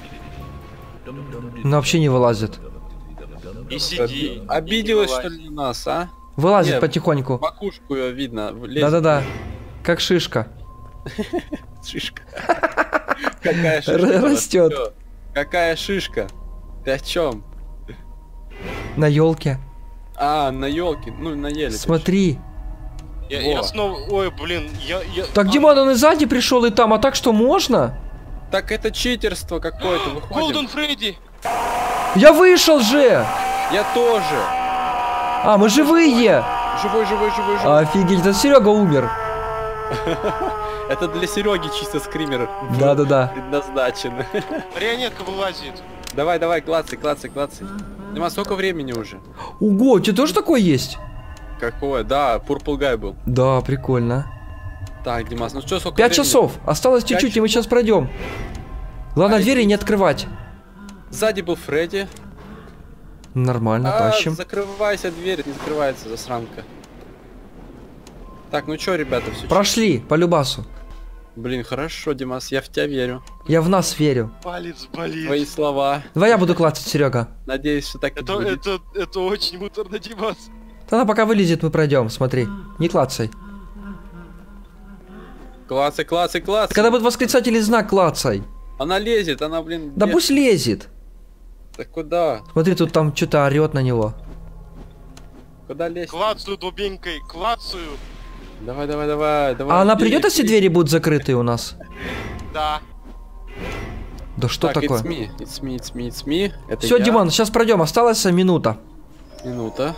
Ну вообще не вылазит. И сиди. Оби- Обиделась, и не что ли, на нас, а? Вылазит Не, потихоньку. Макушку ее видно. лезет. Да-да-да. Как шишка. Шишка. Какая шишка? Р- была? растёт. Чё? Какая шишка? Ты о чем? На елке. А, на елке, ну на еле. Смотри. Я, я Во. снова... Ой, блин, я... я... Так, а, Димон, он и сзади пришел, и там, а так что можно? Так это читерство какое-то, выходим. Голден Фредди! Я вышел же! Я тоже. А, мы живые! Живой, живой, живой, живой. Офигеть, это Серега умер. Это для Сереги чисто скример был Да-да-да. предназначен. Марионетка вылазит. Давай, давай, клацай, клацай, клацай. Дима, сколько времени уже? Ого, у тебя тоже такое есть? Какое? Да, Purple Guy был. Да, прикольно. Так, Димас, ну что, сколько Пять времени? часов. Осталось Пять чуть-чуть, и мы сейчас пройдем. Главное, А, двери не открывать. Сзади был Фредди. Нормально, А, тащим. закрывайся, дверь не закрывается, засранка. Так, ну чё, ребята, все. Прошли, по любасу. Блин, хорошо, Димас, я в тебя верю. Я в нас верю. Палец болит. Твои слова. Давай я буду клацать, Серега. Надеюсь, что так и Это, будет. это, это очень муторно, Димас. Она пока вылезет, мы пройдем. Смотри. Не клацай. Клацай, клацай, клацай. Когда будет восклицательный знак, клацай. Она лезет, она, блин, Да где- пусть лезет. Да куда? Смотри, тут там что-то орет на него. Куда лезть? Клацаю дубенькой, клацаю. Давай, давай, давай, давай. А она бей, придет, если бей. двери будут закрыты у нас? Да. Да что Так, такое? it's me, it's me, it's me, it's me. Это Все, я. Димон, сейчас пройдем. Осталась минута. Минута.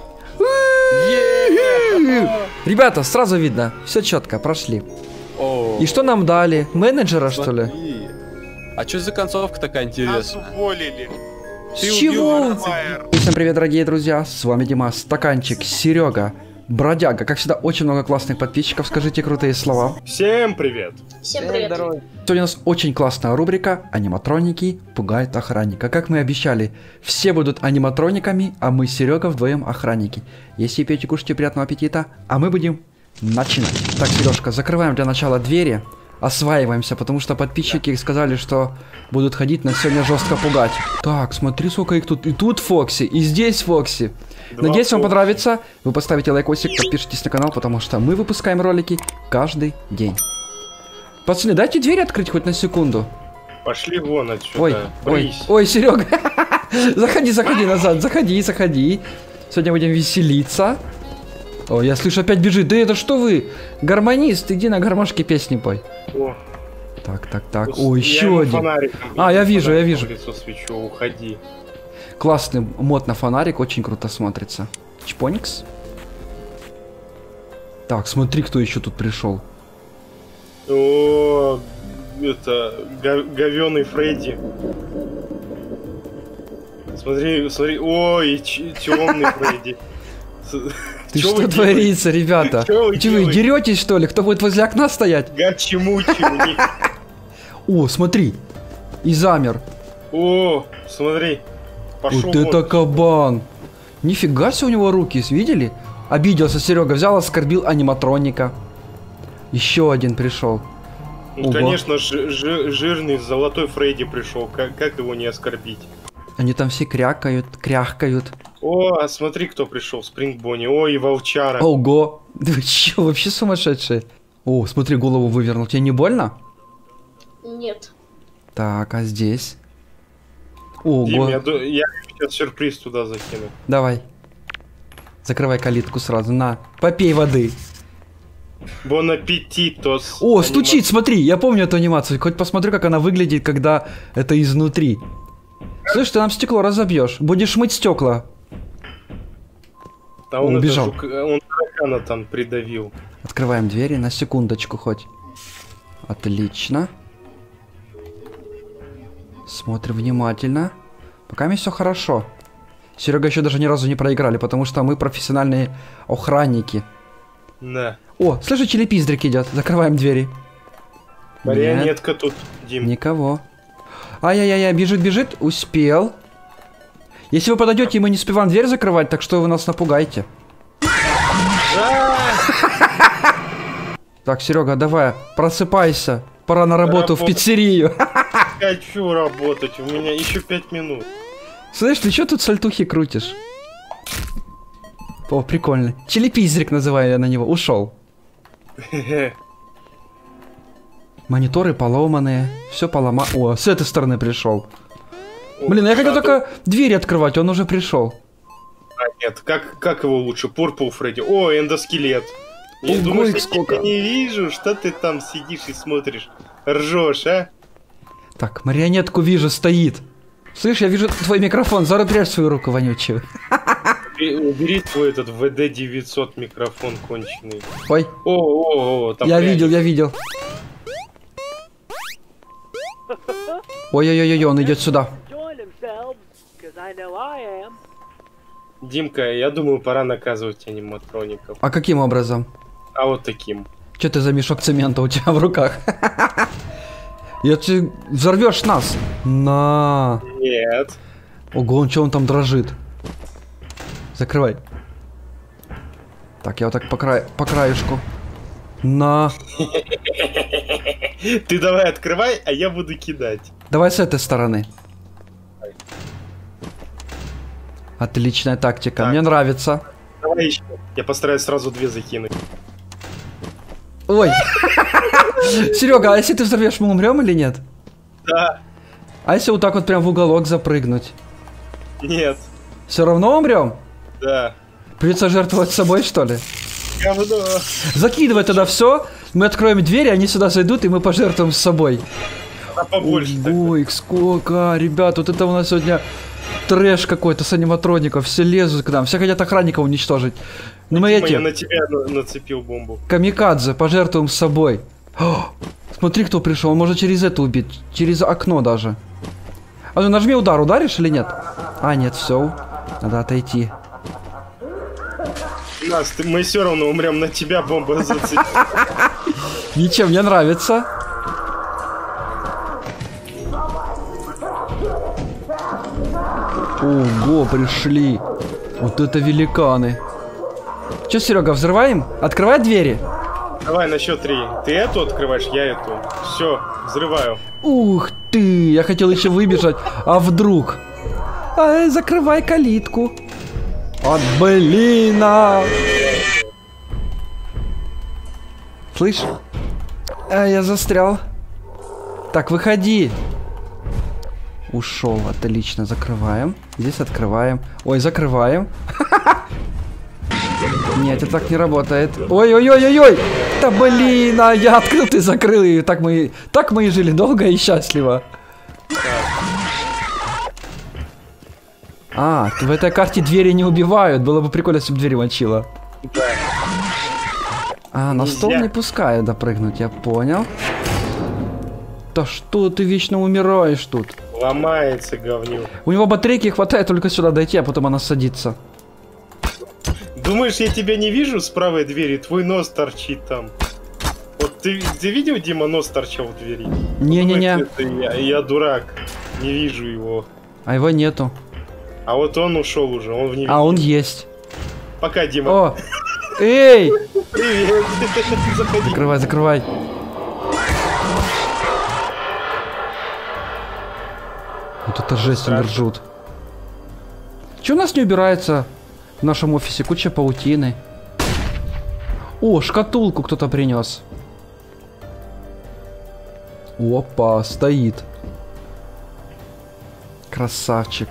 Ребята, сразу видно. Все четко, прошли. О, И что нам дали? Менеджера, что ли? смотри. А что за концовка такая Нас интересная? уволили. С Ты чего? убил Фаер. Всем привет, дорогие друзья, с вами Димас, Стаканчик, Серега, Бродяга. Как всегда, очень много классных подписчиков, скажите крутые слова. Всем привет! Всем привет. Сегодня у нас очень классная рубрика «Аниматроники пугают охранника». Как мы обещали, все будут аниматрониками, а мы с Серега вдвоем охранники. Если пьете, кушайте, приятного аппетита, а мы будем начинать. Так, Сережка, закрываем для начала двери. осваиваемся, потому что подписчики сказали, что будут ходить нас сегодня жестко пугать. Так, смотри, сколько их тут. И тут Фокси, и здесь Фокси. Два Надеюсь, вам Фокси. понравится. Вы поставите лайкосик, подпишитесь на канал, потому что мы выпускаем ролики каждый день. Пацаны, дайте дверь открыть хоть на секунду. Пошли вон отсюда. Ой, ой, Брысь. ой, Серега. Заходи, заходи назад, заходи, заходи. Сегодня будем веселиться. О, я слышу, опять бежит. Да это что вы? Гармонист, иди на гармошке песни пой. О, Так, так, так. я О, еще ему один. фонариком- А, я вижу, я фонариком вижу. в лицо свечу, уходи. Классный мод на фонарик, очень круто смотрится. Чпоникс. Так, смотри, кто еще тут пришел. О, это говёный Фредди. Смотри, смотри, ой, темный Фредди. Ты что творится, ребята? Чё вы Че вы делаете? деретесь, что ли? Кто будет возле окна стоять? Гачи-мучи у них. О, смотри. И замер. О, смотри. Пошел Вот это кабан. Нифига себе у него руки, видели? Обиделся Серега, взял, оскорбил аниматроника. Еще один пришел. Ну, Ого. конечно, жи- жи- жирный золотой Фредди пришел. Как, как его не оскорбить? Они там все крякают, кряхкают. О, а смотри, кто пришел. Спринг Бонни. Ой, и волчара. Ого. Вы че, вообще сумасшедшие? О, смотри, голову вывернул. Тебе не больно? Нет. Так, а здесь? Ого. Дим, я, ду- я сейчас сюрприз туда закину. Давай. Закрывай калитку сразу. На, попей воды. Бон аппетитос. О, стучит, смотри, я помню эту анимацию. Хоть посмотрю, как она выглядит, когда это изнутри. Слышь, ты нам стекло разобьешь. Будешь мыть стекла. А он, убежал. это жук- он таракана там придавил. Открываем двери на секундочку хоть. Отлично. Смотрим внимательно. Пока мне все хорошо. Серега еще даже ни разу не проиграли, потому что мы профессиональные охранники. Да. О, слышишь, челепиздрик идет. Закрываем двери. Марионетка тут, Дим. Нет, никого. Ай-яй-яй, бежит, бежит. Успел. Если вы подойдете, и мы не успеваем дверь закрывать, так что вы нас напугаете. Так, Серега, давай, просыпайся. Пора на работу в Работа. пиццерию. Хочу работать, у меня еще пять минут. Слышь, ты что тут сальтухи крутишь? О, прикольно. Челепиздрик называю я на него. Ушел. Мониторы поломанные. Все полома. О, с этой стороны пришел. Блин, я хотел только двери открывать, он уже пришел. А, нет, как, как его лучше? Пурпл Фредди. О, эндоскелет. Я Ого, думаю, их что сколько. я не вижу, что ты там сидишь и смотришь. Ржешь, а? Так, марионетку вижу, стоит. Слышь, я вижу твой микрофон, зараз прячь свою руку вонючую. Убери, убери твой этот вэ дэ девятьсот микрофон конченый. Ой, О, о, о, там я прячешь. видел, я видел. Ой-ой-ой, он идет сюда. Димка, я думаю, пора наказывать аниматроников. А каким образом? А вот таким. Что ты за мешок цемента у тебя в руках? Я ты взорвешь нас. На. Нет. Ого, он что он там дрожит? Закрывай. Так, я вот так по, край... по краешку. На. Ты давай открывай, а я буду кидать. Давай с этой стороны. Отличная тактика, Так. мне нравится. Давай еще. Я постараюсь сразу две закинуть. Ой. Серега, а если ты взорвешь, мы умрем или нет? Да. А если вот так вот прям в уголок запрыгнуть? Нет. Все равно умрем? Да. Придется жертвовать собой, что ли? Говно. Закидывай тогда все, мы откроем двери, они сюда зайдут, и мы пожертвуем с собой. А побольше тогда. Ой, сколько, ребят, вот это у нас сегодня трэш какой-то с аниматроников, все лезут к нам, все хотят охранника уничтожить. Ну мы Дима, эти, я на тебя на- нацепил бомбу. камикадзе, пожертвуем с собой. О, смотри, кто пришел, он может через это убить, через окно даже. А ну нажми удар, ударишь или нет? А, нет, все, надо отойти. Нас, ты, мы все равно умрем, на тебя бомба зацепит. Ничем, мне нравится. Ого, пришли. Вот это великаны. Че, Серега, взрываем? Открывай двери. Давай на счет три. Ты эту открываешь, я эту. Все, взрываю. Ух ты, я хотел еще выбежать, а вдруг? Ай, закрывай калитку. От блина. Слышь? А, я застрял. Так, выходи. Ушел, отлично, закрываем. Здесь открываем. Ой, закрываем. Нет, это так не работает. Ой-ой-ой-ой-ой! Да блин, а я открыл, ты закрыл ее. Так мы, так мы и жили долго и счастливо. А, в этой карте двери не убивают. Было бы прикольно, если бы двери мочило. А, на стол не пускают допрыгнуть, я понял. Да что ты вечно умираешь тут? Ломается говнюк. У него батарейки хватает только сюда дойти, а потом она садится. Думаешь, я тебя не вижу с правой двери? Твой нос торчит там. Вот ты, ты видел, Дима, нос торчал в двери? Не-не-не. Я, я дурак. Не вижу его. А его нету. А вот он ушел уже, он в невидимости. А он есть. Пока, Дима. О! Эй! Привет! Заходи. Закрывай, закрывай. Вот это жесть, они ржут. Че у нас не убирается в нашем офисе? Куча паутины. О, шкатулку кто-то принес. Опа, стоит. Красавчик.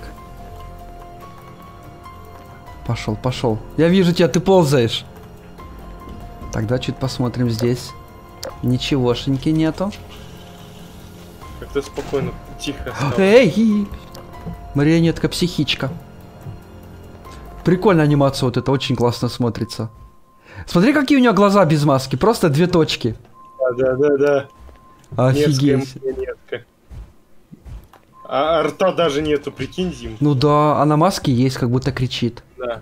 Пошел, пошел. Я вижу тебя, ты ползаешь. Тогда чуть посмотрим здесь. Ничегошеньки нету. Как-то спокойно, тихо стало. Эй! Марионетка психичка. Прикольная анимация вот это, очень классно смотрится. Смотри, какие у нее глаза без маски, просто две точки. Да, да, да, да. Офигеть. Марионетка. А рта даже нету, прикинь, Дим. Ну да, а на маске есть, как будто кричит. Да.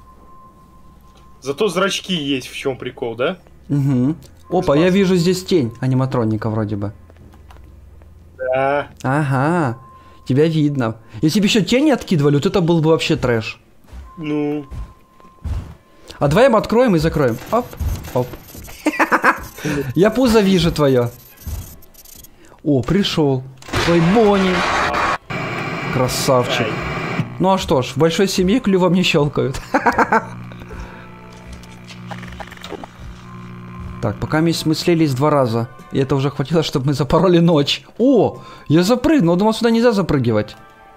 Зато зрачки есть, в чем прикол, да? Угу. Опа, я вижу здесь тень аниматроника вроде бы. Да. Ага, тебя видно. Если бы еще тени откидывали, вот это был бы вообще трэш. Ну. А давай им откроем и закроем. Оп, оп. Я пузо вижу твое. О, пришел. Твой Бонни. Красавчик. Ну а что ж, в большой семье клювом не щелкают. Так, пока мы слились два раза. И это уже хватило, чтобы мы запороли ночь. О, я запрыгнул. Думал, сюда нельзя запрыгивать.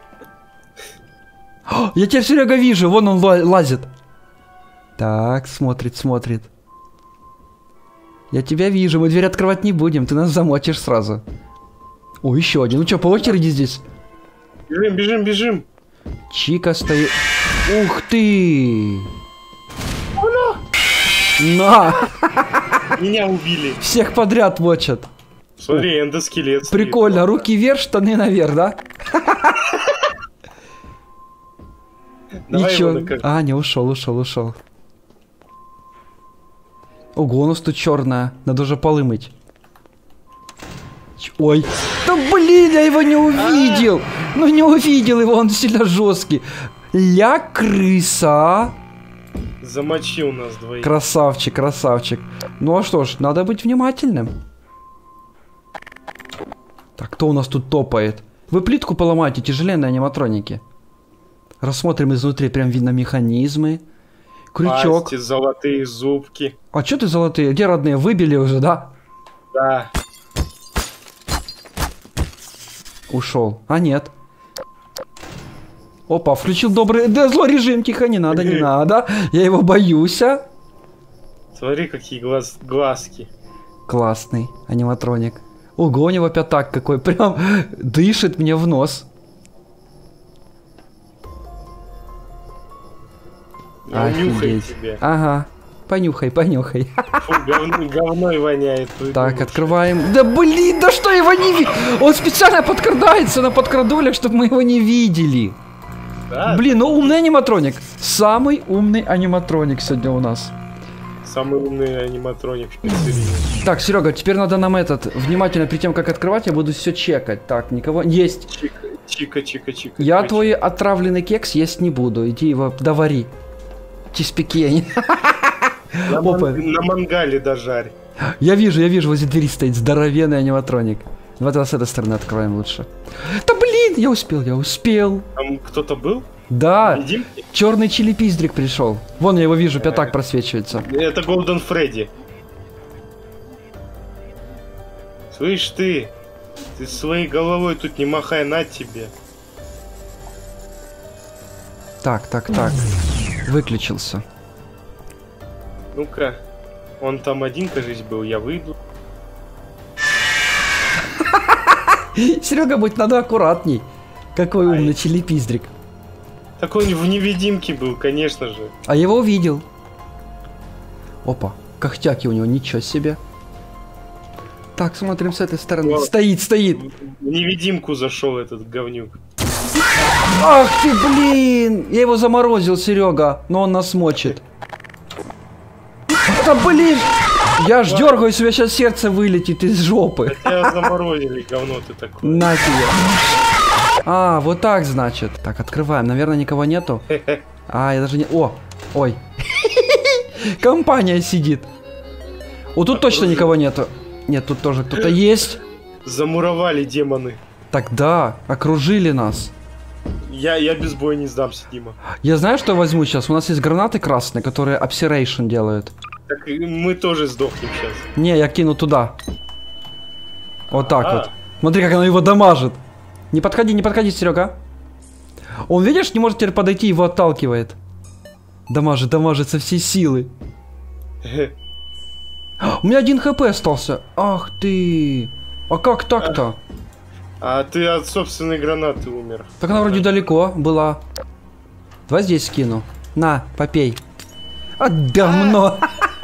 О, я тебя, Серега, вижу. Вон он лазит. Так, смотрит, смотрит. Я тебя вижу. Мы дверь открывать не будем. Ты нас замочишь сразу. О, еще один. Ну что, по очереди здесь? Бежим, бежим, бежим. Чика стоит. Ух ты! На! Меня убили. Всех подряд мочат. Смотри, эндоскелет. Прикольно. Руки вверх, штаны наверх, да? Ничего. А, не, ушел, ушел, ушел. Ого, у нас тут черная. Надо уже полы мыть. Ой. Да блин, я его не увидел. Ну не увидел его, он сильно жесткий. Ля крыса. Замочил нас двоих. Красавчик, красавчик. Ну а что ж, надо быть внимательным. Так, кто у нас тут топает? Вы плитку поломаете, тяжеленные аниматроники. Рассмотрим изнутри, прям видно механизмы. Крючок. Пасти, золотые зубки. А что ты золотые? Где родные? Выбили уже, да? Да. Ушел. А нет. Опа, включил добрый... Да, злой режим, тихо, не надо, не надо. Я его боюсь. А? Смотри, какие глаз... глазки. Классный аниматроник. Ого, у него пятак какой. Прям дышит мне в нос. Нюхай тебе. Ага. Понюхай, понюхай. Фу, говно, говной воняет. Так, открываем. Да блин, да что его не видел? Он специально подкрадается на подкрадулях, чтобы мы его не видели. Да? Блин, ну умный аниматроник. Самый умный аниматроник сегодня у нас. Самый умный аниматроник в пиццерии. Так, Серега, теперь надо нам этот, внимательно перед тем, как открывать, я буду все чекать. Так, никого... Есть. Чика, чика, чика, чика. Я чика, твой чика. Отравленный кекс есть не буду. Иди его довари. Чиспекень. На, ман... на мангале дожарь. Я вижу, я вижу, возле двери стоит здоровенный аниматроник. Давайте с этой стороны откроем лучше. Да блин, я успел, я успел. Там кто-то был? Да, Невидимки? черный чили-пиздрик пришел. Вон я его вижу, пятак просвечивается. Это Голден Фредди. Слышь ты, ты своей головой тут не махай, на тебе. Так, так, так. Выключился. Ну-ка, он там один, кажись, был, я выйду. Серега, будь надо аккуратней. Какой умный чили-пиздрик. Так он в невидимке был, конечно же. А я его увидел. Опа, когтяки у него, ничего себе. Так, смотрим с этой стороны. Вот. Стоит, стоит. В невидимку зашел этот говнюк. Ах ты, блин! Я его заморозил, Серега, но он нас мочит. Да блин! Я ж дергаюсь, у меня сейчас сердце вылетит из жопы. Тебя заморозили, говно ты такое. На тебе. А, вот так значит. Так, открываем. Наверное, никого нету. А, я даже не... О, ой. Компания сидит. Вот тут точно никого нету. Нет, тут тоже кто-то есть. Замуровали демоны. Так да, окружили нас. Я, я без боя не сдамся, Дима. Я знаю, что возьму сейчас. У нас есть гранаты красные, которые обсерейшн делают. Так и мы тоже сдохнем сейчас. Не, я кину туда. Вот так А. вот. Смотри, как оно его дамажит. Не подходи, не подходи, Серега. Он, видишь, не может теперь подойти, его отталкивает. Дамажит, дамажит со всей силы. У меня один хп остался. Ах ты. А как так-то? А ты от собственной гранаты умер. Так она вроде далеко была. Давай здесь скину. На, попей. А, говно.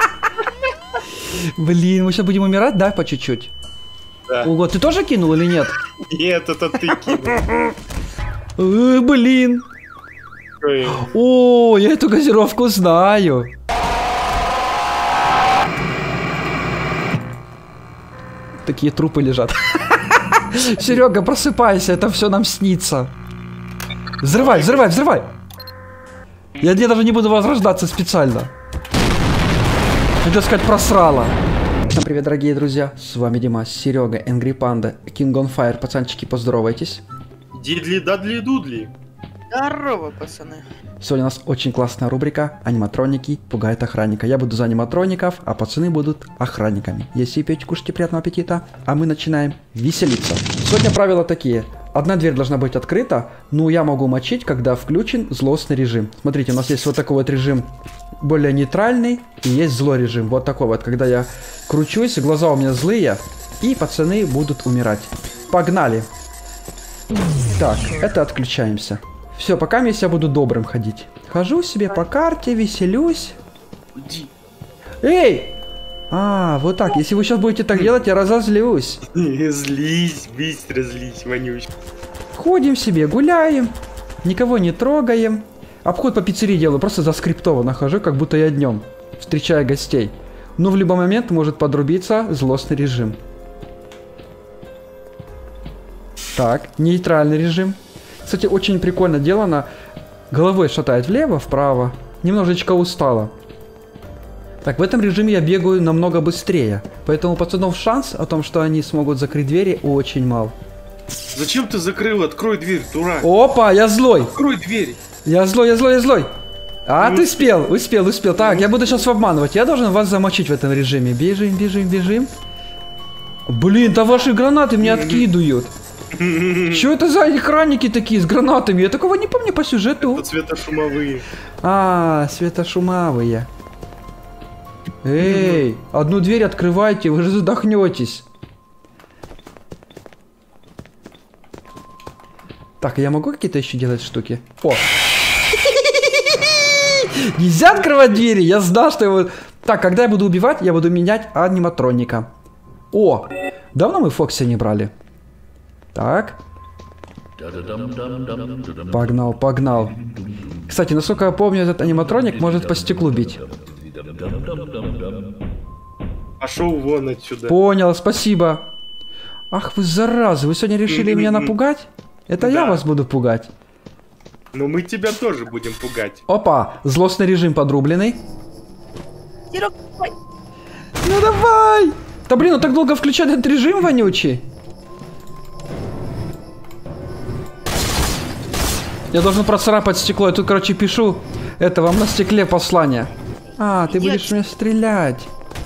Блин, мы сейчас будем умирать, да, по чуть-чуть? Да. Ого, ты тоже кинул или нет? Нет, это ты кинул. Э, блин. Ой, О, я эту газировку знаю. Такие трупы лежат. Серега, просыпайся, это все нам снится. Взрывай, взрывай, взрывай. Я не, даже не буду возрождаться специально. Хотел сказать, просрала. Всем привет, дорогие друзья. С вами Димас, Серега, Angry Panda, King on Fire. Пацанчики, поздоровайтесь. Дидли-дадли-дудли. Здорово, пацаны. Сегодня у нас очень классная рубрика «Аниматроники пугают охранника». Я буду за аниматроников, а пацаны будут охранниками. Если пьете, кушайте, приятного аппетита, а мы начинаем веселиться. Сегодня правила такие. Одна дверь должна быть открыта, но я могу мочить, когда включен злостный режим. Смотрите, у нас есть вот такой вот режим более нейтральный, и есть злой режим. Вот такой вот, когда я кручусь, глаза у меня злые, и пацаны будут умирать. Погнали! Так, это отключаемся. Все, пока я буду добрым ходить. Хожу себе по карте, веселюсь. Эй! А, вот так. Если вы сейчас будете так делать, я разозлюсь. Злись, быстро злись, вонюч. Ходим себе, гуляем. Никого не трогаем. Обход по пиццерии делаю, просто заскриптово нахожу, как будто я днем, встречая гостей. Но в любой момент может подрубиться злостный режим. Так, нейтральный режим. Кстати, очень прикольно делано. Головой шатает влево, вправо. Немножечко устало. Так, в этом режиме я бегаю намного быстрее. Поэтому пацанов шанс о том, что они смогут закрыть двери, очень мал. Зачем ты закрыл? Открой дверь, дурак. Опа, я злой. Открой дверь. Я злой, я злой, я злой. А, Ну, ты успел, успел, успел. Так, я буду сейчас обманывать. Я должен вас замочить в этом режиме. Бежим, бежим, бежим. Блин, да ваши гранаты мне откидывают. Что это за охранники такие с гранатами? Я такого не помню по сюжету. Это светошумовые. А, светошумовые. Эй, одну дверь открывайте, вы же задохнетесь. Так, я могу какие-то еще делать штуки? О! Нельзя открывать двери, я знал, что его... Так, когда я буду убивать, я буду менять аниматроника. О! Давно мы Фокси не брали. Так. Погнал, погнал. Кстати, насколько я помню, этот аниматроник может по стеклу бить. Пошел вон отсюда. Понял, спасибо. Ах вы заразы, вы сегодня решили меня напугать? Это я Да. вас буду пугать. Но мы тебя тоже будем пугать. Опа, злостный режим подрубленный. Серег, ой. Ну давай! Да блин, он так долго включает этот режим вонючий. Я должен процарапать стекло. Я тут, короче, пишу. Это вам на стекле послание. А, ты будешь меня стрелять.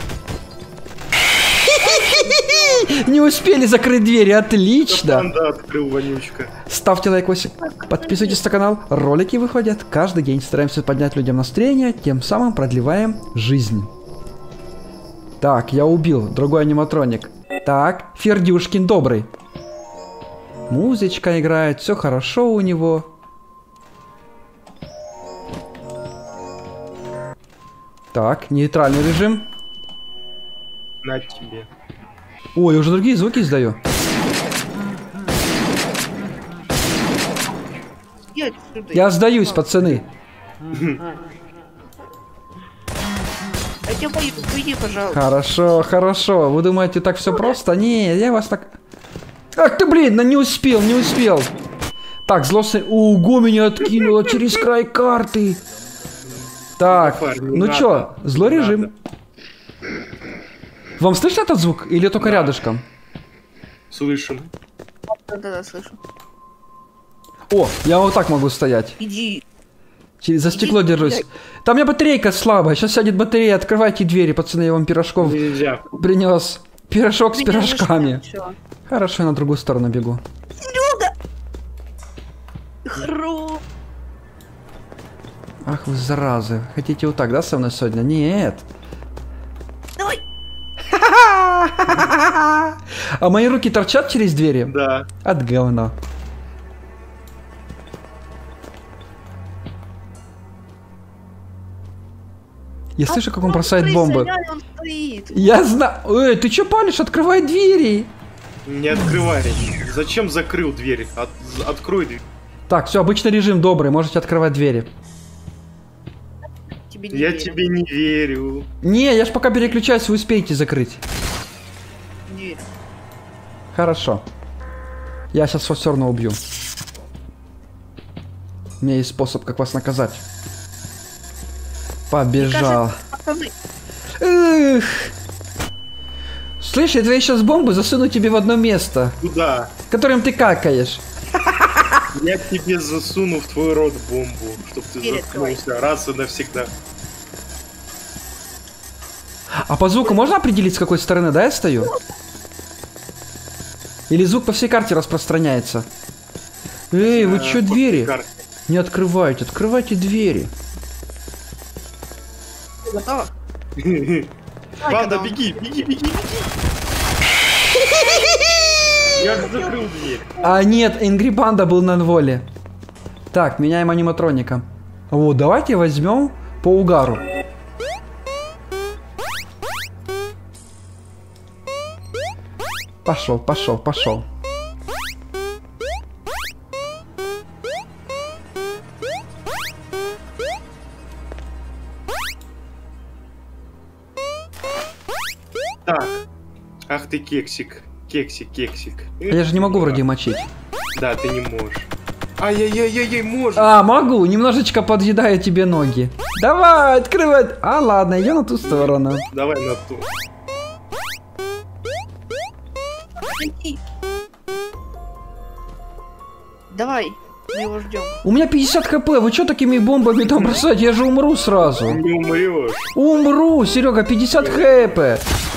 Не успели закрыть двери, отлично. Панда открыл, вонючка. Ставьте лайк, подписывайтесь на канал. Ролики выходят каждый день. Стараемся поднять людям настроение, тем самым продлеваем жизнь. Так, я убил другой аниматроник. Так, Фердюшкин добрый. Музычка играет, все хорошо у него. Так, нейтральный режим. На тебе. Ой, я уже другие звуки издаю. Я сдаюсь, пацаны. Я тебя боюсь, уйди, пожалуйста. Хорошо, хорошо. Вы думаете, так все просто? Не, я вас так... Ах ты, блин, ну не успел, не успел. Так, злостный... Ого, меня откинуло через край карты. Так, ну чё, злой режим. Вам слышно этот звук? Или только рядышком? Слышим. Да-да-да, слышу. О, я вот так могу стоять. Иди. Через, за стекло Иди, держусь. блядь. Там у меня батарейка слабая. Сейчас сядет батарея. Открывайте двери, пацаны. Я вам пирожков Нельзя. принес. Пирожок с Меня пирожками. всё. Хорошо, я на другую сторону бегу. Серега! Хру. Ах вы заразы. Хотите вот так, да, со мной сегодня? Нет. Давай. А мои руки торчат через двери? Да. От говна. Я слышу, как он бросает бомбы. Он стоит. Я знаю. Эй, ты чё палишь? Открывай двери. Не открывай. Зачем закрыл дверь? От- открой дверь. Так, все, обычный режим добрый. Можете открывать двери. Тебе не Я верю. тебе не верю. Не, я ж пока переключаюсь, вы успеете закрыть. Не верю. Хорошо. Я сейчас вас все равно убью. У меня есть способ, как вас наказать. Побежал. Пацаны, Эх. Слышь, я твои сейчас бомбы засуну тебе в одно место, Куда? которым ты какаешь. Я тебе засуну в твой рот бомбу, чтоб ты Перед заткнулся раз и навсегда. А по звуку можно определить, с какой стороны, да, я стою? Или звук по всей карте распространяется? Эй, вы Э, чё после двери? карты. Не открывайте, открывайте двери. готова? Панда, беги, беги, беги, беги. Я же закрыл дверь. А нет, Ингри Панда был на воле. Так, меняем аниматроника. Вот, давайте возьмем по угару. Пошел, пошел, пошел. Так. Ах ты кексик. Кексик, кексик. А я же не могу вроде мочить. Да, ты не можешь. Ай-яй-яй-яй, можешь. А, могу, немножечко подъедаю тебе ноги. Давай, открывай. А, ладно, идем на ту сторону. Давай на ту. Иди. Давай, мы его ждем. У меня пятьдесят хп, вы что такими бомбами там бросаете? Я же умру сразу. Не умрешь. Умру, Серега, пятьдесят хп.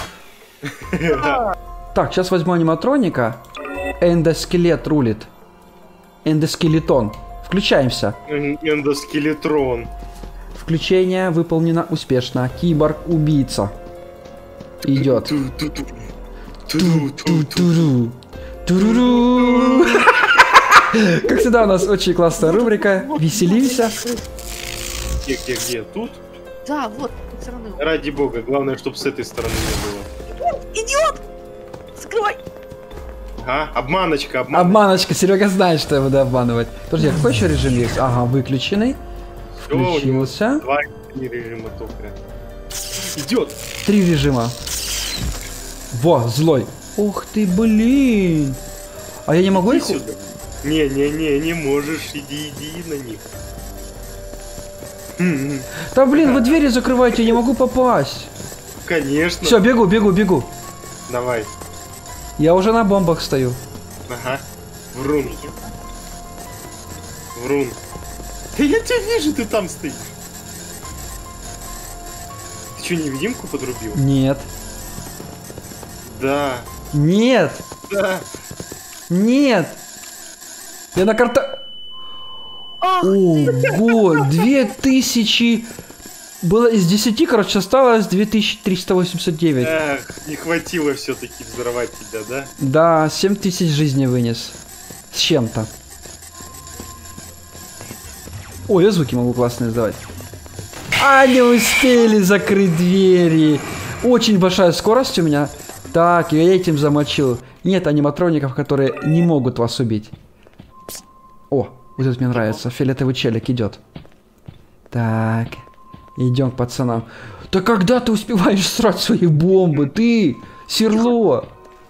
Так, сейчас возьму аниматроника. Эндоскелет рулит. Эндоскелетон. Включаемся. Эндоскелетрон. Включение выполнено успешно. Киборг-убийца. Идет. Ту-ту-ту-ту. Туруру. Как всегда, у нас очень классная рубрика. Веселимся. Где, где, где? Тут? Да, вот, со стороны. Ради бога, главное, чтобы с этой стороны не было. Идиот! Закрывай! А, обманочка, обманочка. Обманочка. Серега знает, что я буду обманывать. Подожди, а какой еще режим есть? Ага, выключенный. Включился. Два режима только. Идет. Три режима. Во, злой. Ух ты, блин. А я не могу Иди их... сюда. Не, не, не, не можешь. Иди, иди на них. М-м. Да блин, вы двери закрываете, я не могу попасть. Конечно. Все, бегу, бегу, бегу. Давай. Я уже на бомбах стою. Ага. Врун. Врун. Да я тебя вижу, ты там стоишь. Ты что, невидимку подрубил? Нет. Да. Нет. Да. Нет. Я на карта... Ого, две тысячи... Было из десяти, короче, осталось две тысячи триста восемьдесят девять. Эх, не хватило все-таки взорвать тебя, да? Да, семь тысяч жизней вынес. С чем-то. Ой, я звуки могу классные издавать. А, не успели закрыть двери. Очень большая скорость у меня. Так, я этим замочил. Нет аниматроников, которые не могут вас убить. О, вот это мне нравится. Фиолетовый челик идет. Так, идем к пацанам. Да когда ты успеваешь срать свои бомбы? Ты, серло.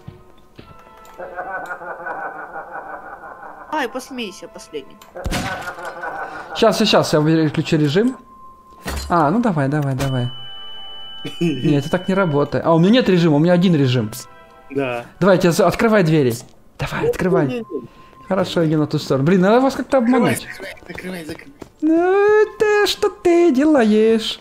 Ай, посмейся, последний. Сейчас, сейчас, я выключу режим. А, ну давай, давай, давай. Нет, это так не работает. А, у меня нет режима, у меня один режим. Да. Давайте, открывай двери. Давай, открывай. Хорошо, иди на ту сторону. Блин, надо вас как-то обмануть. Закрывай, закрывай. Ну, ты что ты делаешь?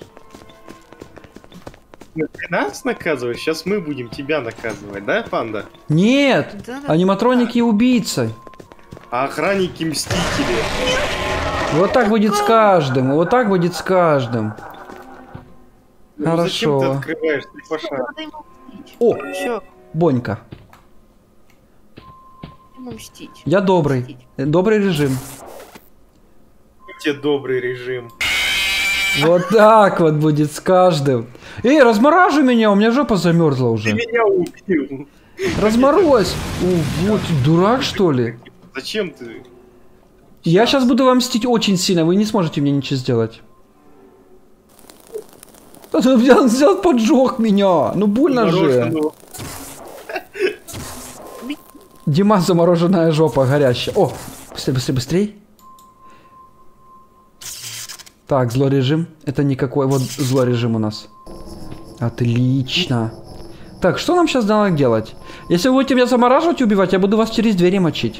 Ну, ты нас наказываешь, сейчас мы будем тебя наказывать, да, панда? Нет, Да, да. аниматроники убийцы. А охранники мстители. Вот так будет с каждым, вот так будет с каждым. Ну, зачем ты Хорошо. открываешь, ты пошла? Надо ему мстить. О, Все, Бонька. ему мстить. Я добрый. Мстить. Добрый режим. Тебе добрый режим. Вот так вот будет с каждым. Эй, размораживай меня, у меня жопа замерзла Ты уже. меня убил. Разморозь. О, вот, дурак что ли? Зачем ты? Я сейчас буду вам мстить очень сильно, вы не сможете мне ничего сделать. Он взял, поджег меня. Ну больно же. Мороженого. Дима, замороженная жопа горящая. О, быстрее, быстрее, быстрее. Так, злой режим. Это никакой. Вот злой режим у нас. Отлично. Так, что нам сейчас надо делать? Если вы будете меня замораживать и убивать, я буду вас через двери мочить.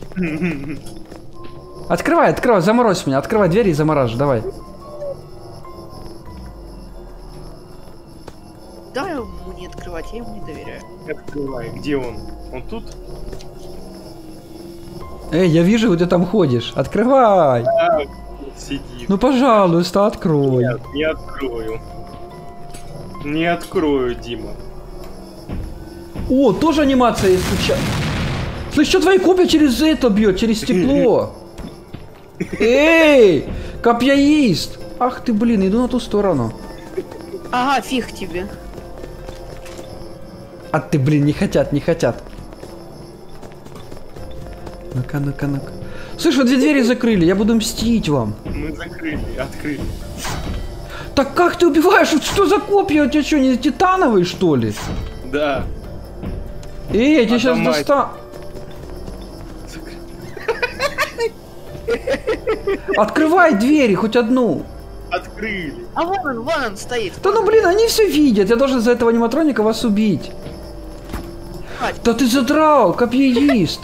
Открывай, открывай, заморозь меня. Открывай двери и замораживай, давай. Давай ему не открывать, я ему не доверяю. Открывай. Где он? Он тут? Эй, я вижу, где ты там ходишь. Открывай. А, сидит. Ну, пожалуйста, открой. Нет, не открою. Не открою, Дима. О, тоже анимация есть случайно. Слышь, что твои копья через это бьет, через стекло? Эй, копьяист. Ах ты, блин, иду на ту сторону. Ага, фиг тебе. А ты, блин, не хотят, не хотят. Ну-ка, ну-ка, ну-ка. Слышь, вы две двери закрыли, я буду мстить вам. Мы закрыли, открыли. Так как ты убиваешь? Вот что за копья? У тебя что, не титановые, что ли? Да. Эй, я тебя сейчас Автомат. достану. Открывай двери, хоть одну. Открыли. А вон он, вон он стоит. Да ну блин, они все видят. Я должен за этого аниматроника вас убить. Да ты задрал, копьяист.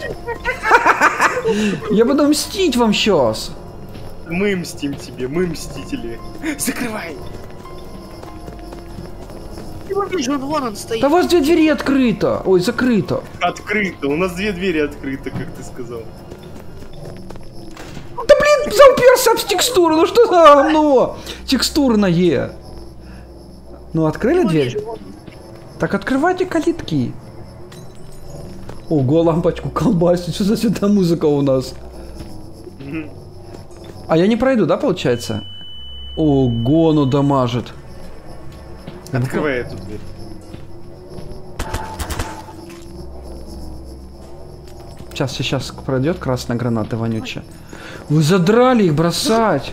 Я буду мстить вам сейчас. Мы мстим тебе, мы мстители. Закрывай. Я вижу, он вон он стоит. Да у вас две двери открыто. Ой, закрыто. Открыто. У нас две двери открыты, как ты сказал. Да блин, зауперся об текстуру. Ну что за говно? Текстурное. Ну открыли Я дверь? вижу, вон. Так открывайте калитки. Ого, лампочку колбасит. Что за сюда музыка у нас? Мгм. А я не пройду, да, получается? Ого, ну дамажит. Открывай эту дверь. Сейчас, сейчас пройдет красная граната вонючая. Вы задрали их бросать.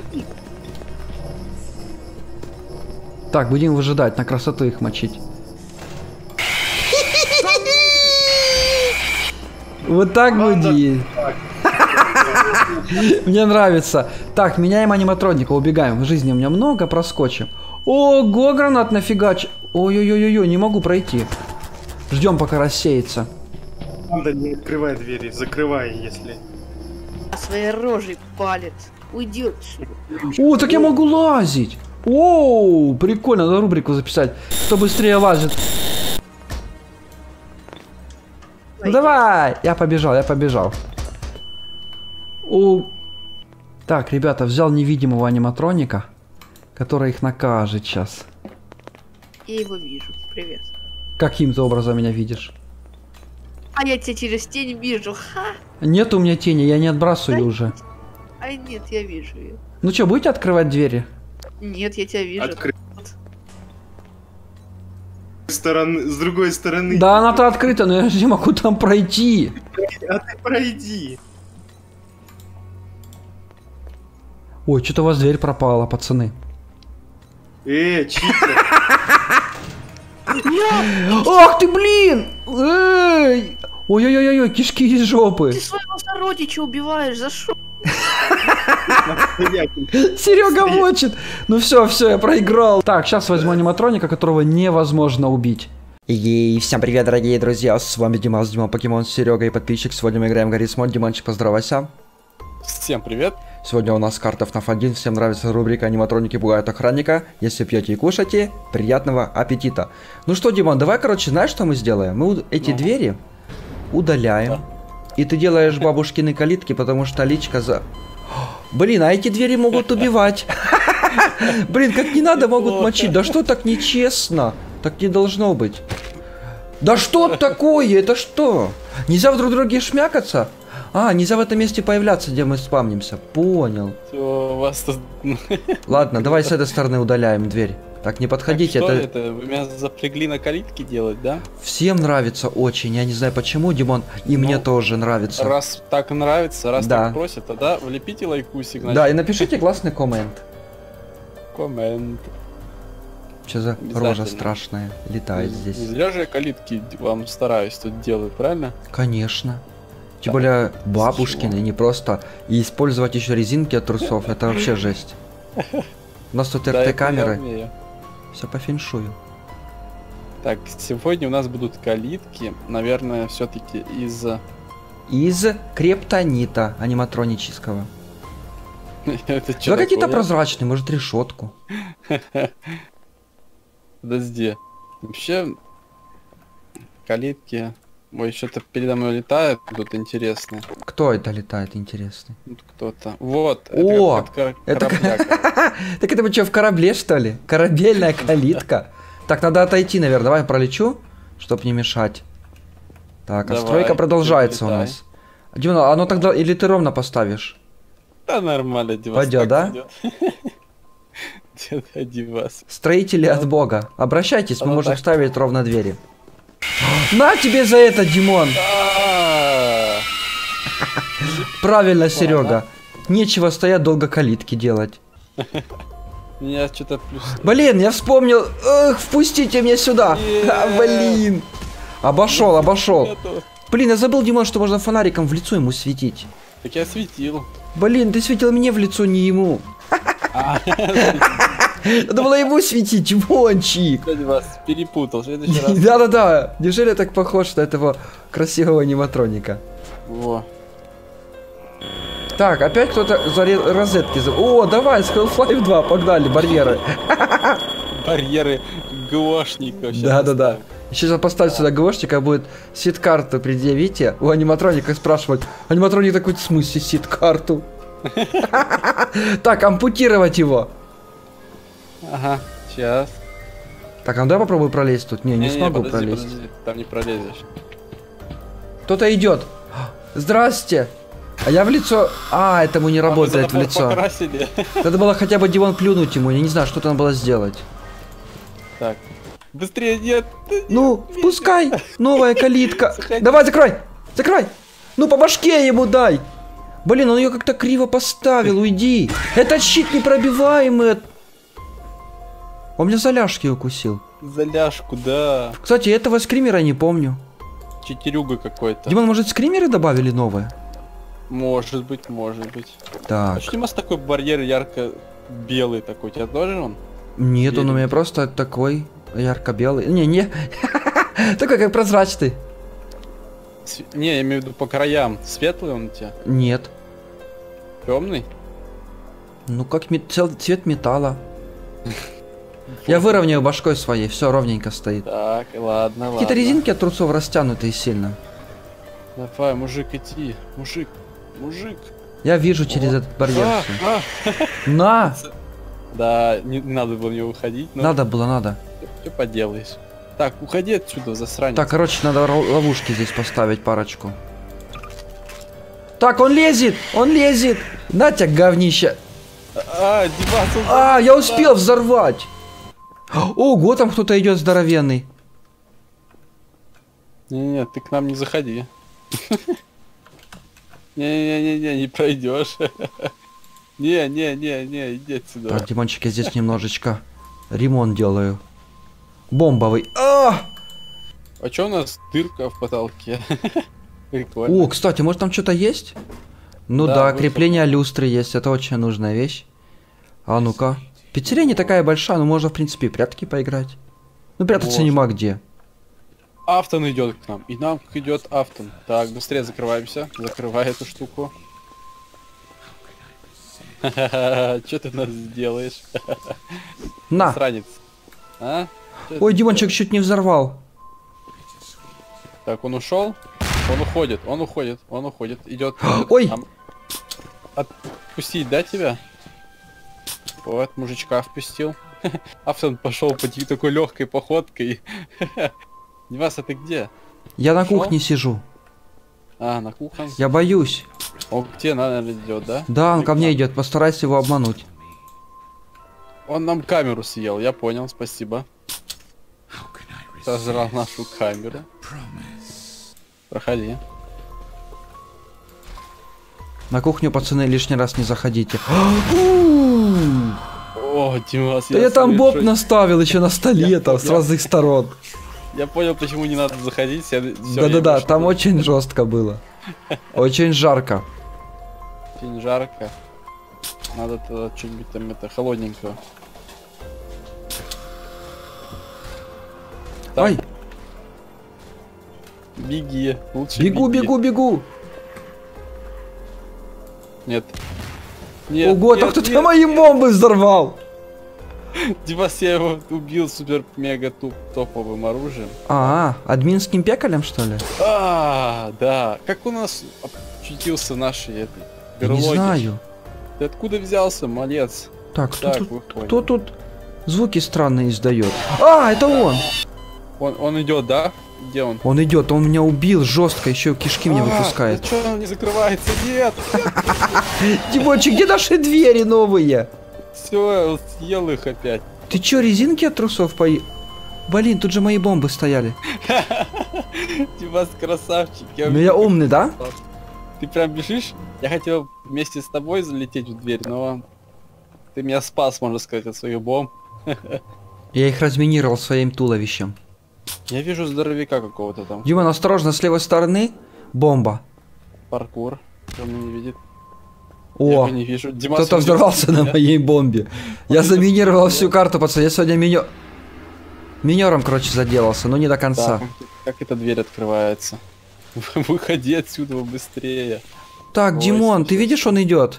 Так, будем выжидать, на красоту их мочить. Вот так будет. Мне нравится. Так, меняем аниматроника, убегаем. В жизни у меня много, проскочим. Ого, гранат нафигач. Ой-ой-ой-ой, не могу пройти. Ждем, пока рассеется. Да не открывай двери, закрывай, если... Своей рожей палит. Уйди отсюда. О, так я могу лазить. Оу, прикольно, надо рубрику записать. Кто быстрее лазит. Ну давай, я побежал, я побежал. О. Так, ребята, взял невидимого аниматроника, который их накажет сейчас. Я его вижу. Привет. Каким ты образом меня видишь? А я тебя через тень вижу. Ха! Нет у меня тени, я не отбрасываю уже. Ай, нет, я вижу ее. Ну что, будете открывать двери? Нет, я тебя вижу. Откры... Стороны, с другой стороны. Да, она-то открыта, но я же не могу там пройти. А ты пройди. Ой, что-то у вас дверь пропала, пацаны. Э, читер. Ах ты, блин! Эй! Ой-ой-ой-ой, кишки из жопы. Ты своего сородича убиваешь, за что? Серега мочит. Ну все, все, я проиграл. Так, сейчас возьму аниматроника, которого невозможно убить. И всем привет, дорогие друзья, с вами Димас, Дима Покемон, Серега и подписчик. Сегодня мы играем Гаррис Мод. Диманчик, поздравайся. Всем привет. Сегодня у нас карта эф эф один. Всем нравится рубрика «Аниматроники пугают охранника». Если пьете и кушаете, приятного аппетита. Ну что, Димон, давай, короче, знаешь, что мы сделаем? Мы эти ну. двери удаляем. Да. И ты делаешь бабушкины калитки, потому что личка за... Блин, а эти двери могут убивать. Блин, как не надо могут мочить. Да что так нечестно? Так не должно быть. Да что такое? Это что? Нельзя в друг друге шмякаться? А, нельзя в этом месте появляться, где мы спамнимся. Понял. Все, у вас тут... Ладно, давай с этой стороны удаляем дверь. Так, не подходите. Так что это... это? Вы меня запрягли на калитки делать, да? Всем нравится очень. Я не знаю почему, Димон. И ну, мне тоже нравится. Раз так нравится, раз да. так просят, тогда влепите лайкусик. Значит. Да, и напишите классный коммент. Коммент. Что за рожа страшная летает не, здесь? Не зря же я калитки вам стараюсь тут делать, правильно? Конечно. Тем более бабушкины, не просто. И использовать еще резинки от трусов, это вообще жесть. У нас тут эр тэ-камеры. Все по феншую. Так, сегодня у нас будут калитки, наверное, все-таки из... Из криптонита аниматронического. Это да какие-то прозрачные, может решетку. Подожди. Вообще, калитки... Ой, что-то передо мной летает, тут интересно. Кто это летает, интересно? Кто-то. Вот. О! Это, это... Так это мы что, в корабле, что ли? Корабельная калитка. Так, надо отойти, наверное. Давай пролечу, чтоб не мешать. Так, а стройка продолжается у нас. Дима, оно тогда или ты ровно поставишь? Да нормально, Дима. Пойдет, да? Строители от бога. Обращайтесь, мы можем ставить ровно двери. На тебе за это, Димон! Правильно, Серега. Нечего стоять долго калитки делать. Я что-то плюс... Блин, я вспомнил. Эх, впустите меня сюда. А, блин. Обошел, обошел. Блин, я забыл, Димон, что можно фонариком в лицо ему светить. Так я светил. Блин, ты светил мне в лицо, не ему. Надо было ему светить, Димончик. Я вас перепутал. Да-да-да. Неужели я так похож на этого красивого аниматроника? Во. Так, опять кто-то за розетки. О, давай, с Half-Life два, погнали, барьеры. Барьеры ГОшников. Да-да-да. Сейчас поставь сюда ГОшника, будет сид-карту предъявите. У аниматроника спрашивать. Аниматроник такой, в смысле сид-карту? Так, ампутировать его. Ага, сейчас. Так, а ну давай попробую пролезть тут. Не, не, не смогу не, подожди, пролезть. Подожди, там не пролезешь. Кто-то идет. Здрасте. А я в лицо... А, этому не работает в лицо. Покрасили. Надо было хотя бы, Димон, плюнуть ему. Я не знаю, что там было сделать. Так. Быстрее, нет. Ну, нет, пускай. Нет. Новая калитка. Давай, закрой. Закрой. Ну, по башке ему дай. Блин, он ее как-то криво поставил. Уйди. Это щит непробиваемый. Он меня за ляжки укусил. За ляжку, да. Кстати, этого скримера не помню. Читерюга какой-то. Димон, может, скримеры добавили новые? Может быть, может быть. Так. А что у нас такой барьер ярко-белый такой? У тебя тоже он? Нет, он у Беленький. меня просто такой ярко-белый. Не, не. Такой как прозрачный. Св- Не, я имею в виду по краям. Светлый он у тебя? Нет. Темный? Ну как мет- цел- цвет металла. Я выровняю башкой своей, все ровненько стоит. Так, ладно, ладно. Какие-то резинки от трусов растянутые сильно. Давай, мужик, иди. Мужик, мужик. Я вижу через этот барьер. А, всё. а. На! Да, не, не надо было мне уходить, но Надо было, надо. что поделаешь. Так, уходи отсюда, засранец. Так, короче, надо ро- ловушки здесь поставить парочку. Так, он лезет! Он лезет! На тебя, говнище! А, Димас, он- А, я успел взорвать! Ого, там кто-то идет здоровенный. Не-не-не, ты к нам не заходи. Не-не-не, не пройдешь. Не-не-не-не, иди отсюда. Так, Димончик, я здесь немножечко ремонт делаю. Бомбовый. А! А чё у нас дырка в потолке? Прикольно. О, кстати, может там что-то есть? Ну Да, да, выход. крепление люстры есть, это очень нужная вещь. А ну-ка. Пиццерия не такая большая, но можно, в принципе, и прятки поиграть. Ну, прятаться Можно. нема где. Автон идет к нам. И нам идет Автон. Так, быстрее закрываемся. Закрывай эту штуку. Что ты нас сделаешь? На! Сранец. А? Чё Ой, ты Димончик чуть не взорвал. делаешь? Так, он ушел. Он уходит, он уходит, он уходит. Идет. Ой! Отпустить, да, тебя? Вот, мужичка впустил. Автон пошел по такой легкой походкой. Димас, а ты где? Я на Шо? кухне сижу. А, на кухне. Я боюсь. Он к тебе, наверное, идет, да? Да, он ко мне идет, постарайся его обмануть. Он нам камеру съел, я понял, спасибо. Сожрал нашу камеру. Проходи. На кухню, пацаны, лишний раз не заходите. О, Димас, Да я там смотрю, боб что- наставил еще на столе Я там с понял. разных сторон. Я понял, почему не надо заходить. я- всё, я Да-да-да, больше там не- очень жестко было. Очень жарко. Очень жарко. Надо тогда что-нибудь там это холодненького. Так. Ай, Беги, лучше бегу, беги. бегу, бегу. Нет. Нет, Ого, нет, так кто-то нет. мои бомбы взорвал. Димас, я его убил супер-мега туп топовым оружием. А, админским пекалем, что ли? А, да. Как у нас очутился в нашей этой Я не берлоге? знаю. Ты откуда взялся, малец? Так, кто Так, тут, выходим. кто тут звуки странные издает? А, это он. Он, он идет, да? Где он? Он идет, он меня убил жестко, еще кишки мне А, выпускает. да чё он не закрывается? Нет! Димончик, где наши двери новые? Все, он съел их опять. Ты чё, резинки от трусов пои... Блин, тут же мои бомбы стояли. Димас, красавчик. Я Ну я умный, да? Ты прям бежишь? Я хотел вместе с тобой залететь в дверь, но ты меня спас, можно сказать, от своих бомб. Я их разминировал своим туловищем. Я вижу здоровяка какого-то там. Димон, осторожно, с левой стороны бомба. Паркур. Он меня не видит. Я О, его не вижу. Димас, кто-то он взорвался видит на меня. моей бомбе. Я заминировал всю карту, пацаны. Я сегодня минё... Минером, короче, заделался, но не до конца. Так, как эта дверь открывается? Выходи отсюда быстрее. Так, Ой, Димон, ты слушай. видишь, он идет?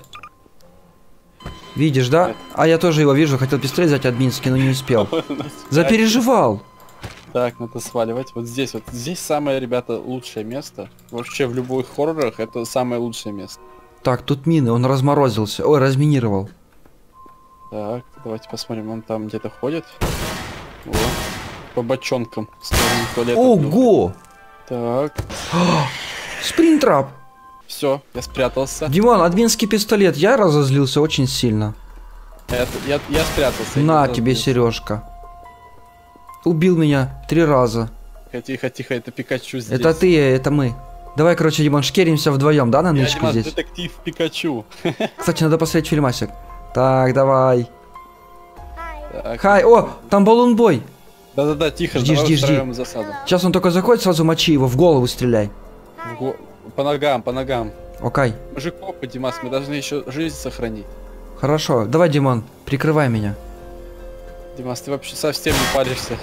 Видишь, да? Нет. А я тоже его вижу, хотел пистолет взять админский, но не успел. Запереживал. Так, надо сваливать. Вот здесь, вот здесь самое, ребята, лучшее место. Вообще в любых хоррорах это самое лучшее место. Так, тут мины, он разморозился. Ой, разминировал. Так, давайте посмотрим, он там где-то ходит. О, по бочонкам в сторону туалета. Ого! Так, Спринтрап. все, я спрятался. Димон, админский пистолет, я разозлился очень сильно. Это- я, я спрятался. я На не тебе, разбился. Сережка. Убил меня три раза. Тихо, тихо, тихо, это Пикачу здесь. Это ты, это мы. Давай, короче, Димон, шкеримся вдвоем, да, на Я, нычку Димас, здесь? детектив Пикачу. Кстати, надо посмотреть фильмасик. Так, давай. Так, Хай, о, там баллонбой. да-да-да, тихо, Жди, давай жди, жди. устраиваем засаду. Сейчас он только заходит, сразу мочи его, в голову стреляй. В го- По ногам, по ногам. Окей. Мы же копы, Димас, мы должны еще жизнь сохранить. Хорошо, давай, Димон, прикрывай меня. Димас, ты вообще совсем не паришься.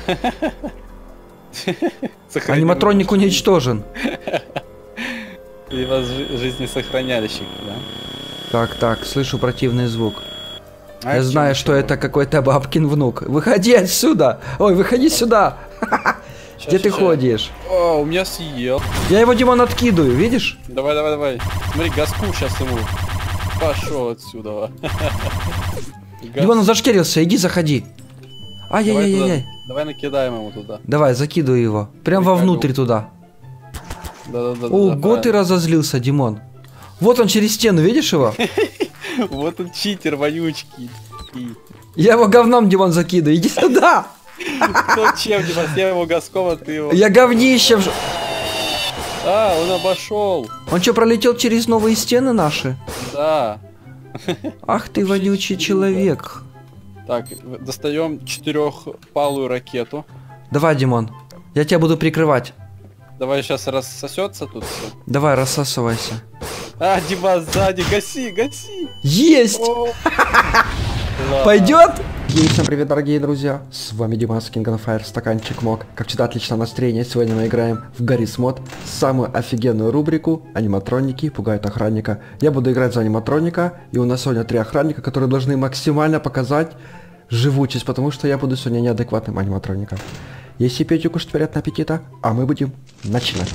Аниматроник уничтожен. Димас жизнесохраняющий, да? Так, так, слышу противный звук. А Я знаю, что это какой-то бабкин внук. Выходи отсюда! Ой, выходи сюда! Где ты ходишь? О, у меня съел. Я его, Димон, откидываю, видишь? Давай, давай, давай. Смотри, газку сейчас ему. Пошел отсюда. Димон, он зашкерился, иди заходи. Ай-яй-яй-яй. Давай накидаем ему туда. Давай, закидывай его. Прям вовнутрь туда. Да-да-да. Ого, ты разозлился, Димон. Вот он через стену, видишь его? Вот он читер вонючий. Я его говном, Димон, закидываю. Иди сюда. Кто чем, Димас? Я его газком, а ты его... Я говнищем. А, он обошел. Он что, пролетел через новые стены наши? Да. Ах ты вонючий человек. Так, достаем четырехпалую ракету. Давай, Димон, я тебя буду прикрывать. Давай сейчас рассосется тут все. Давай, рассасывайся. А, Димас сзади, гаси, гаси. Есть! Пойдет? И всем привет, дорогие друзья. С вами Димас, King on Fire, стаканчик мог. Как всегда, отличное настроение. Сегодня мы играем в Гаррис Мод. Самую офигенную рубрику аниматроники пугают охранника. Я буду играть за аниматроника. И у нас сегодня три охранника, которые должны максимально показать живучесть, потому что я буду сегодня неадекватным аниматроником. Если пейте, кушать, приятного аппетита, а мы будем начинать.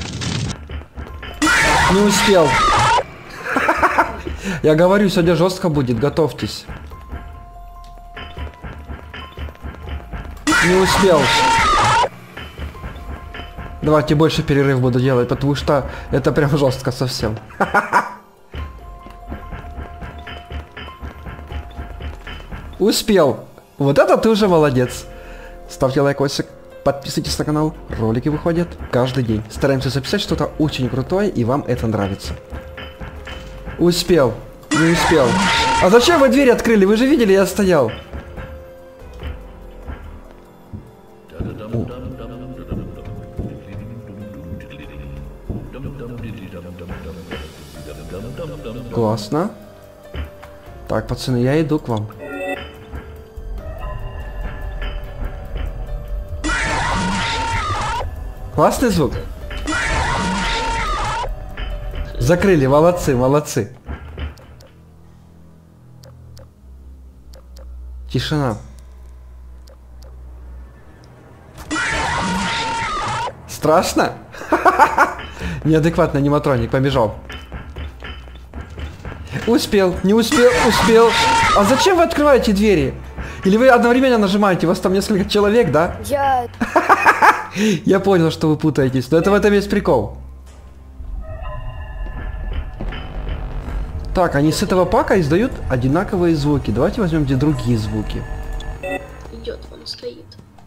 Не успел. Я говорю, сегодня жестко будет, готовьтесь. Не успел. Давайте больше перерыв буду делать, потому что это прям жестко совсем. Успел. Вот это ты уже молодец. Ставьте лайкосик, подписывайтесь на канал. Ролики выходят каждый день. Стараемся записать что-то очень крутое, и вам это нравится. Успел. Не успел. А зачем вы дверь открыли? Вы же видели, я стоял. Классно. Так, пацаны, я иду к вам. Классный звук. Закрыли, молодцы, молодцы. Тишина. Страшно? Неадекватный аниматроник побежал. Успел, не успел, успел. А зачем вы открываете двери? Или вы одновременно нажимаете? У вас там несколько человек, да? Я... Я понял, что вы путаетесь. Но это в этом весь прикол. Так, они с этого пака издают одинаковые звуки. Давайте возьмем где другие звуки. Идет, он стоит.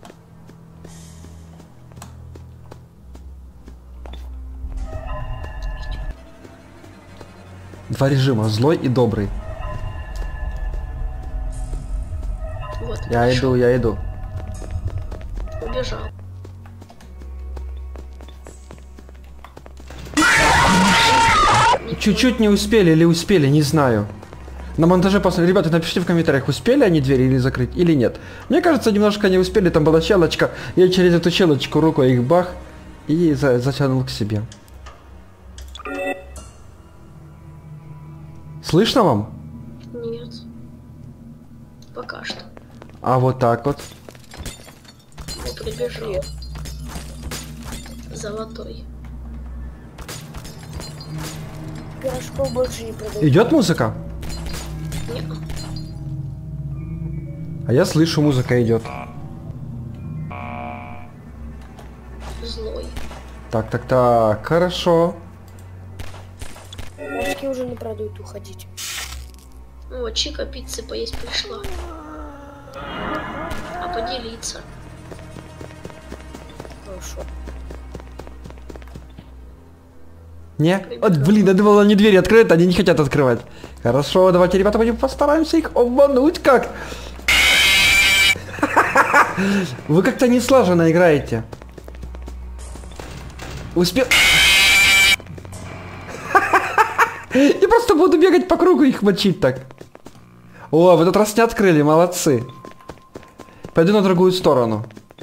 Два режима, злой и добрый. Вот, Я пришел. иду, я иду. Убежал. Чуть-чуть не успели или успели, не знаю. На монтаже посмотрите. Ребята, напишите в комментариях, успели они двери или закрыть, или нет. Мне кажется, немножко не успели, там была щелочка. Я через эту щелочку рукой их бах и за затянул к себе. Слышно вам? Нет. Пока что. А вот так вот. Я прибежал. Золотой. Пирожков больше не продаю. Идет музыка? Нет. А я слышу, музыка идет. Злой. Так, так, так, хорошо. Пирожки уже не продают, уходить. О, Чика пиццы поесть пришла. А поделиться? Хорошо. Не? Вот, блин, я думал, они двери открыты, они не хотят открывать. Хорошо, давайте, ребята, будем постараемся их обмануть как. Вы как-то не слаженно играете. Успел. Я просто буду бегать по кругу и их мочить так. О, в этот раз не открыли, молодцы. Пойду на другую сторону.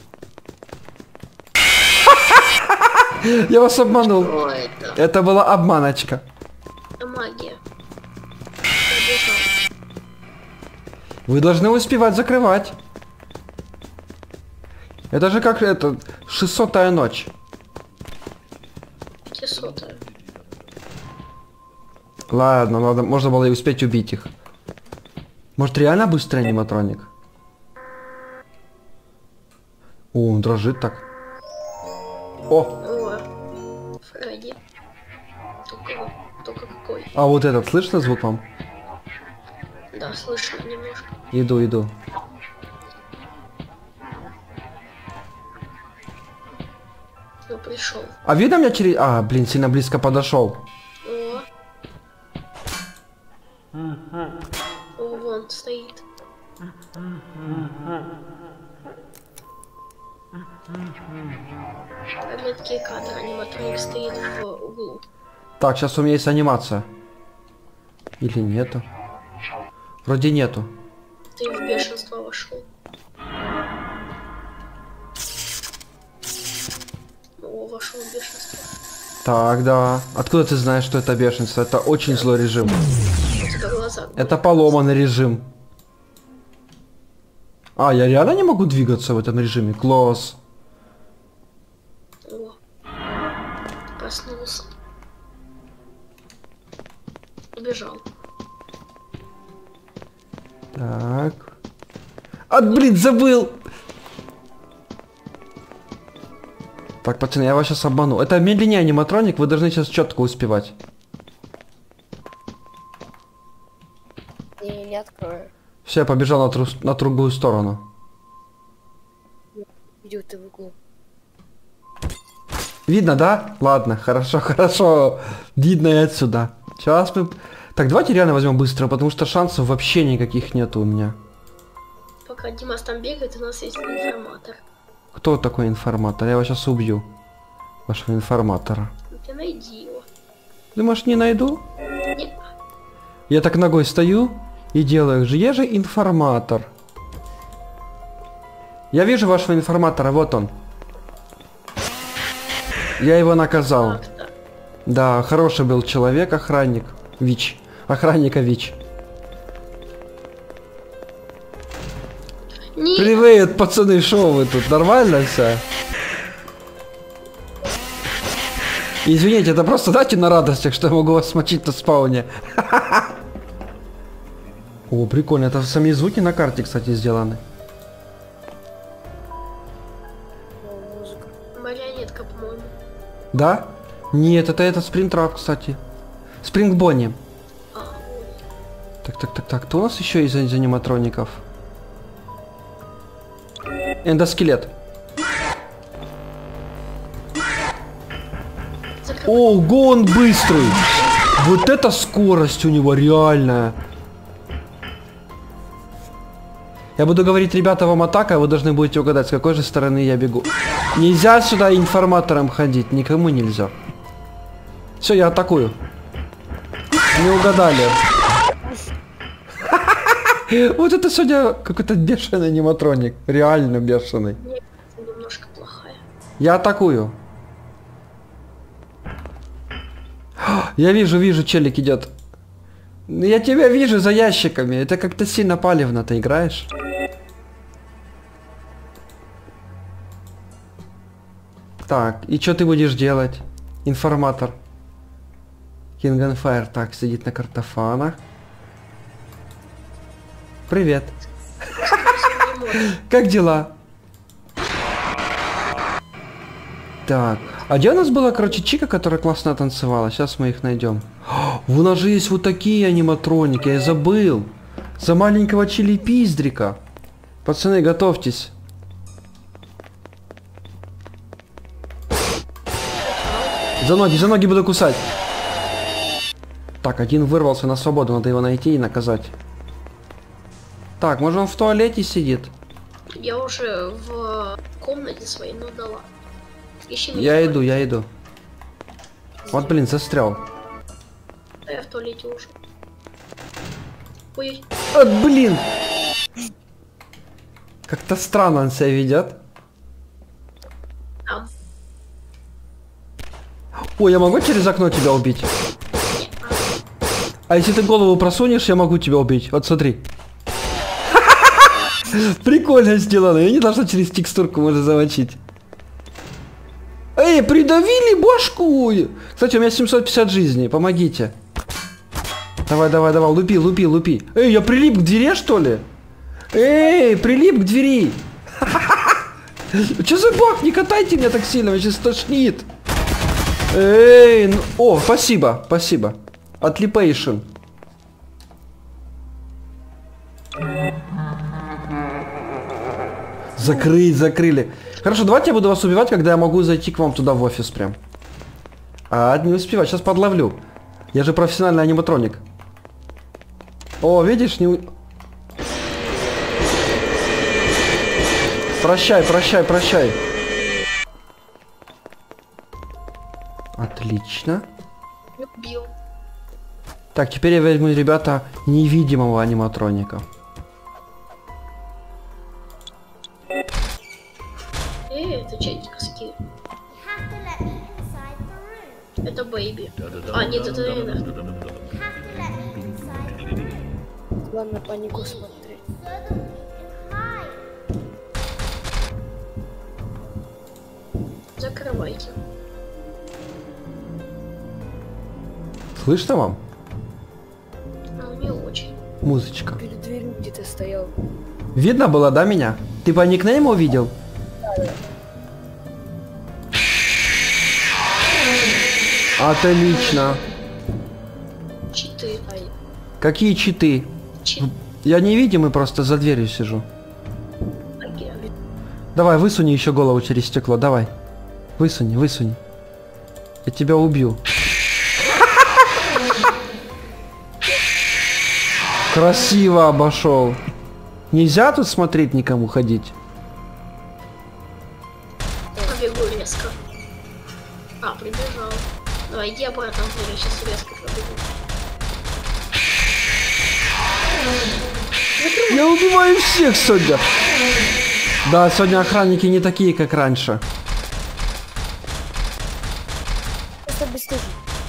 Я вас обманул. Что это? Это была обманочка. Это магия. Побежал. Вы должны успевать закрывать. Это же как это шестисотая ночь. Пятисотая. Ладно, ладно, можно было и успеть убить их. Может реально быстрый аниматроник? О, он дрожит так. О, О, Фредди. Только, только какой? а вот этот, слышно звук вам? Да, слышно немножко. Иду, иду. Ну, пришел. А видно меня через... А, блин, сильно близко подошел. О. О, вон стоит. Редкие кадры, аниматроник стоит в углу. Так, сейчас у меня есть анимация. Или нету? Вроде нету. Ты в бешенство вошел. О, вошел в бешенство. Так, да. Откуда ты знаешь, что это бешенство? Это очень злой режим. У тебя глаза. Это поломанный режим. А, я реально не могу двигаться в этом режиме? Класс. О. Проснулся. Убежал. Так. А, блин, забыл! Так, пацаны, я вас сейчас обману. Это медленнее аниматроник, вы должны сейчас четко успевать. Не, не открою. Все, я побежал на, тру на другую сторону. Идет ты в углу. Видно, да? Ладно, хорошо, хорошо. Видно и отсюда. Сейчас мы... Так, давайте реально возьмем быстро, потому что шансов вообще никаких нету у меня. Пока Димас там бегает, у нас есть информатор. Кто такой информатор? Я его сейчас убью. Вашего информатора. Ты найди его. Думаешь, не найду? Нет. Я так ногой стою и делаю же. Я же информатор. Я вижу вашего информатора, вот он. Я его наказал. Так, да. Да, хороший был человек, охранник. ВИЧ. Охранника ВИЧ. Нет. Привет, пацаны, шо вы тут? Нормально все? Извините, это просто дайте на радостях, что я могу вас смочить на спауне. О, прикольно, это сами звуки на карте, кстати, сделаны. Марионетка, по-моему. Да? Нет, это этот спринтрап, кстати. Спринг Бонни. А, ой. Так, так, так, так. Кто у нас еще из, из аниматроников? Эндоскелет. Ого, он быстрый! Вот эта скорость у него реальная. Я буду говорить, ребята, вам атака, вы должны будете угадать, с какой же стороны я бегу. Нельзя сюда информатором ходить, никому нельзя. Все, я атакую. Не угадали. Вот это сегодня какой-то бешеный аниматроник. Реально бешеный. Нет, немножко плохая. Я атакую. Я вижу, вижу, челик идет. Я тебя вижу за ящиками. Это как-то сильно палевно ты играешь. Так, и что ты будешь делать? Информатор. King on Fire. Так, сидит на картофанах. Привет. Как дела? Так. А где у нас была, короче, чика, которая классно танцевала? Сейчас мы их найдем. У нас же есть вот такие аниматроники, я забыл. За маленького чили-пиздрика. Пацаны, готовьтесь. За ноги, за ноги буду кусать. Так, один вырвался на свободу, надо его найти и наказать. Так, может он в туалете сидит? Я уже в комнате своей, ну да ладно. Ищи меня. Я иду, я иду. Вот, блин, застрял. Да я в туалете уже. Ой, А, блин! Как-то странно он себя ведет. Там. Ой, я могу через окно тебя убить? А если ты голову просунешь, я могу тебя убить. Вот смотри. Прикольно сделано. Я не должна через текстурку можно замочить. Эй, придавили башку! Кстати, у меня семьсот пятьдесят жизней. Помогите. Давай, давай, давай. Лупи, лупи, лупи. Эй, я прилип к двери, что ли? Эй, прилип к двери. Че за баг? Не катайте меня так сильно, меня сейчас тошнит. Эй, ну... О, спасибо, спасибо. Отлипейшн. Закрыть, закрыли. Хорошо, давайте я буду вас убивать, когда я могу зайти к вам туда в офис прям. А, не успевать, сейчас подловлю. Я же профессиональный аниматроник. О, видишь, не... Прощай, прощай, прощай. Отлично. Убил. Так, теперь я возьму, ребята, невидимого аниматроника. Эй, это чайки. Это Бэйби. А, нет, это Рена. Ладно, панику смотри. Закрывайте. Слышно вам? Ну, не очень. Музычка. Перед дверью где-то стоял. Видно было, да, меня? Ты по никнейму увидел? Отлично. Читы. Какие читы? Чит. Я невидимый, просто за дверью сижу. Окей. Давай, высуни еще голову через стекло, давай. Высуни, высуни. Я тебя убью. Красиво обошел. Нельзя тут смотреть, никому ходить. Побегу резко. А, прибежал. Давай, иди обратно в дверь, я сейчас резко пробегу. Я убиваю всех сегодня. Да, сегодня охранники не такие, как раньше. Просто бесстыжий.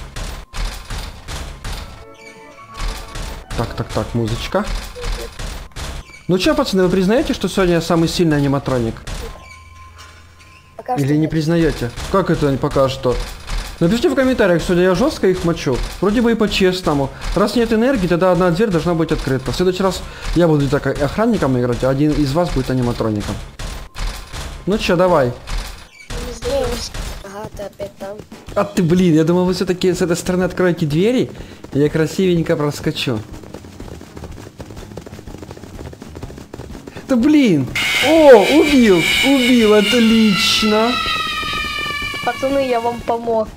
Так, так, так, музычка. Ну чё, пацаны, вы признаете, что сегодня я самый сильный аниматроник? Пока Или что не нет. признаете? Как это пока что? Напишите в комментариях, сегодня я жестко их мочу. Вроде бы и по-честному. Раз нет энергии, тогда одна дверь должна быть открыта. В следующий раз я буду так охранником играть, а один из вас будет аниматроником. Ну чё, давай. Не сдаемся. Ага, ты опять там. А ты, блин, я думал, вы все-таки с этой стороны откроете двери, и я красивенько проскочу. Да блин! О, убил! Убил, отлично! Пацаны, я вам помог.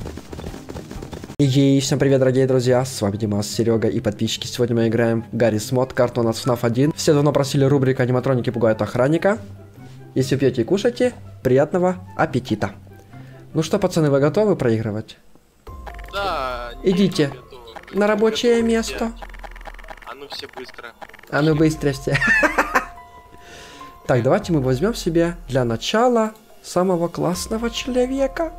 Ей, всем привет, дорогие друзья, с вами Димас, Серега и подписчики. Сегодня мы играем в Гаррис Мод, карта у нас эф наф один. Все давно просили рубрика «Аниматроники пугают охранника». Если пьете и кушаете, приятного аппетита. Ну что, пацаны, вы готовы проигрывать? Да. Идите готовы. на рабочее Готовы. место. А ну все быстро. А ну быстро все. Так, давайте мы возьмем себе для начала самого классного человека.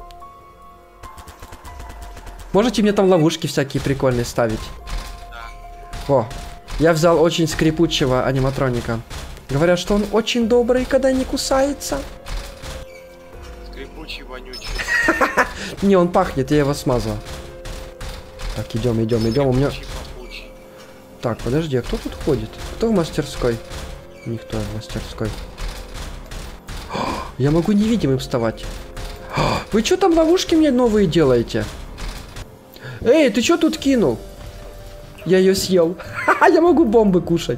Можете мне там ловушки всякие прикольные ставить? Да. О, я взял очень скрипучего аниматроника. Говорят, что он очень добрый, когда не кусается. Скрипучий, вонючий. Не, он пахнет, я его смазал. Так, идем, идем, идем. У меня... Скрипучий, пахучий. Так, подожди, а кто тут ходит? Кто в мастерской? Никто в мастерской. О, я могу невидимым вставать. О, вы что там ловушки мне новые делаете? Эй, ты что тут кинул? Я ее съел. Я могу бомбы кушать.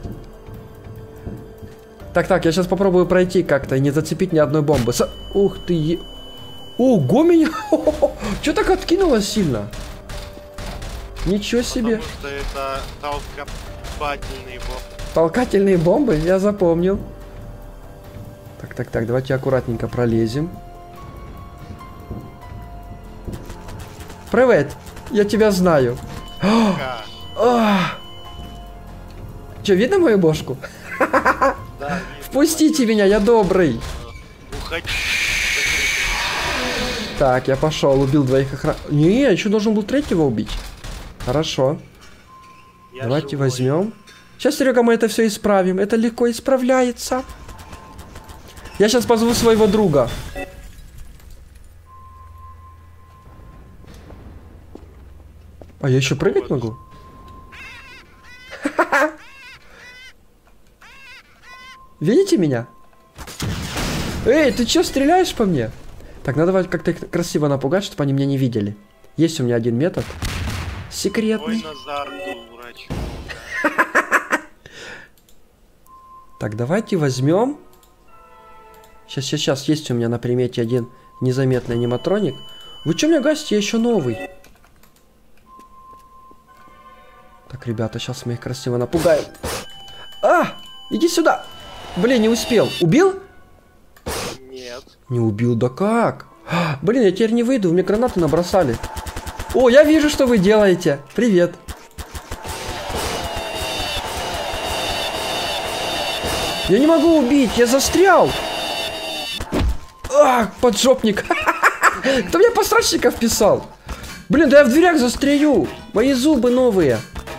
Так, так, я сейчас попробую пройти как-то и не зацепить ни одной бомбы. С... Ух ты. Е... Ого, меня. Что так откинуло сильно? Ничего себе. Потому что это толкопательный бог. Толкательные бомбы? Я запомнил. Так, так, так, давайте аккуратненько пролезем. Привет, я тебя знаю. Че, видно мою бошку? Да, В Пустите меня, я добрый. Уходи. Так, я пошел, убил двоих охран... Не, я еще должен был третьего убить. Хорошо. Я Давайте живой. возьмем. Сейчас, Серега, мы это все исправим. Это легко исправляется. Я сейчас позову своего друга. А я еще прыгать могу? Видите меня? Эй, ты че стреляешь по мне? Так, надо как-то их красиво напугать, чтобы они меня не видели. Есть у меня один метод. Секретный. Ой, Назар, дурачок. Так, давайте возьмем. Сейчас, сейчас, сейчас. Есть у меня на примете один незаметный аниматроник. Вы что меня гасите? Я еще новый. Так, ребята, сейчас мы их красиво напугаем. А! Иди сюда! Блин, не успел. Убил? Нет. Не убил, да как? А, блин, я теперь не выйду, вы мне гранаты набросали. О, я вижу, что вы делаете. Привет. Я не могу убить, я застрял. А, поджопник. Кто мне построчников писал? Блин, да я в дверях застряю. Мои зубы новые.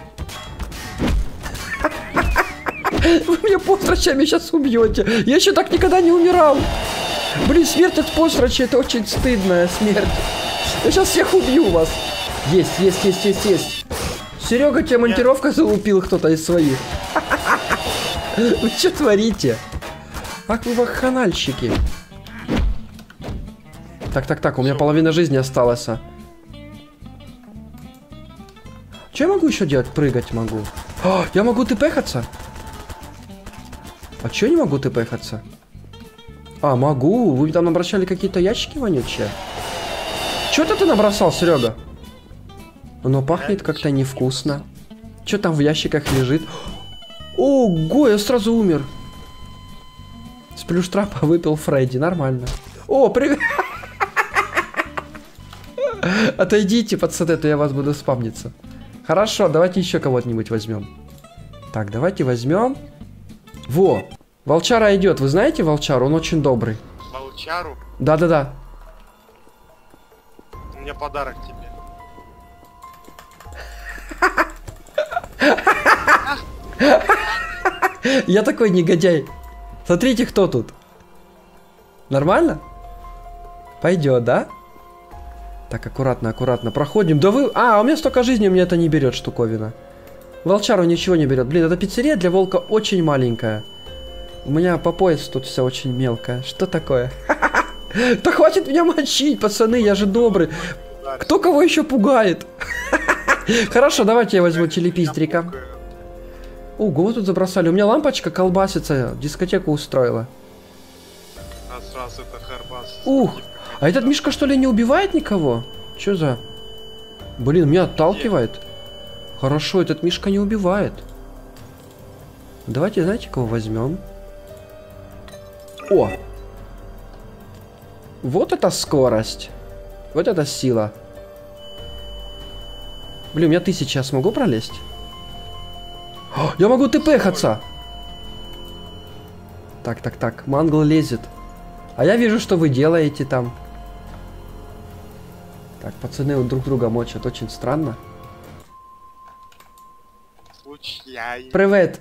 Вы меня построчами сейчас убьете. Я еще так никогда не умирал. Блин, смерть от построчи, это очень стыдная смерть. Я сейчас всех убью вас. Есть, есть, есть, есть, есть. Серега, тебя монтировка залупил кто-то из своих. Вы что творите? Ах вы вахханальщики. Так, так, так, у меня половина жизни осталась. А. Что я могу еще делать? Прыгать могу. О, я могу тпхаться? А че не могу тпхаться? А, могу. Вы там набросали какие-то ящики вонючие? Че-то ты набросал, Серега? Оно пахнет как-то невкусно. Что там в ящиках лежит? Ого, я сразу умер. С плюштрапа выпил Фредди. Нормально. О, привет. Отойдите, пацаны, то я вас буду спамниться. Хорошо, давайте еще кого-нибудь возьмем. Так, давайте возьмем. Во, волчара идет. Вы знаете волчару? Он очень добрый. Волчару? Да-да-да. У меня подарок тебе. Я такой негодяй. Смотрите, кто тут. Нормально? Пойдет, да? Так, аккуратно, аккуратно. Проходим. Да вы... А, у меня столько жизни, мне это не берет штуковина. Волчару ничего не берет. Блин, эта пиццерия для волка очень маленькая. У меня по пояс тут все очень мелкое. Что такое? Да хватит меня мочить, пацаны, я же добрый. Кто кого еще пугает? Хорошо, давайте я возьму телепиздрика. Ого, вот тут забросали. У меня лампочка колбасится, дискотеку устроила. Раз, раз, это Харбас. Ух, а этот Мишка что ли не убивает никого? Че за... Блин, меня отталкивает. Хорошо, этот Мишка не убивает. Давайте, знаете, кого возьмем? О! Вот это скорость. Вот это сила. Блин, у меня тысяча, я смогу пролезть? О, я могу тпхаться! Так, так, так, Мангл лезет. А я вижу, что вы делаете там. Так, пацаны друг друга мочат, очень странно. Случайно. Привет!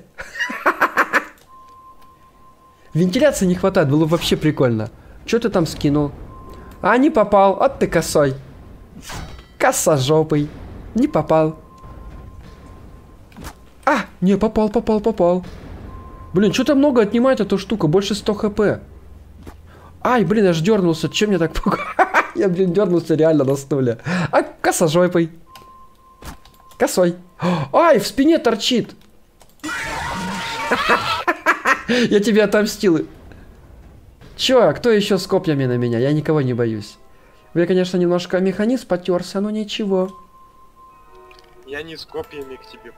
Вентиляции не хватает, было бы вообще прикольно. Что ты там скинул? А, не попал, от ты косой. Косожопый. Не попал. А, не, попал, попал, попал. Блин, что-то много отнимает эта штука, больше сто хп. Ай, блин, я ж дернулся, чем мне так пугать? Я, блин, дернулся реально на стуле. А, косожопый. Косой. Ай, в спине торчит. Я тебе отомстил. Чё, кто еще с копьями на меня? Я никого не боюсь. Вы, конечно, немножко механизм потерся, но ничего. Я не с копьями к тебе,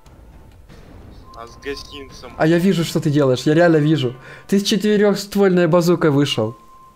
а с гостинцем. А я вижу, что ты делаешь. Я реально вижу. Ты с четырехствольной базукой вышел.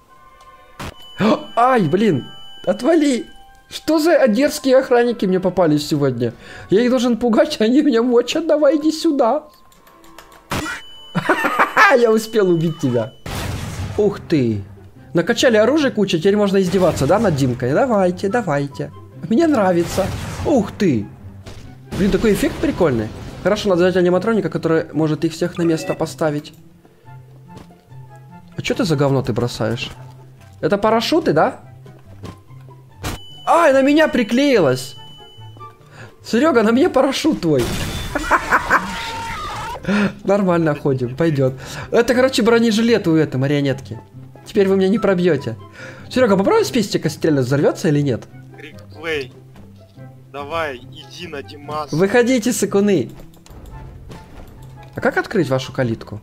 Ай, блин. Отвали. Что за дерзкие охранники мне попались сегодня? Я их должен пугать, а они меня мочат. Давай, иди сюда. Я успел убить тебя. Ух ты. Накачали оружие куча, теперь можно издеваться, да, над Димкой? Давайте, давайте. Мне нравится. Ух ты. Блин, такой эффект прикольный. Хорошо, надо взять аниматроника, который может их всех на место поставить. А что ты за говно ты бросаешь? Это парашюты, да? Ай, на меня приклеилась. Серега, на мне парашют твой. Нормально ходим, пойдет. Это, короче, бронежилет у этой марионетки. Теперь вы меня не пробьете. Серега, попробуй с пестика стрелять, взорвется или нет? Рикплей. Давай, иди на Димас. Выходите, сыкуны. А как открыть вашу калитку?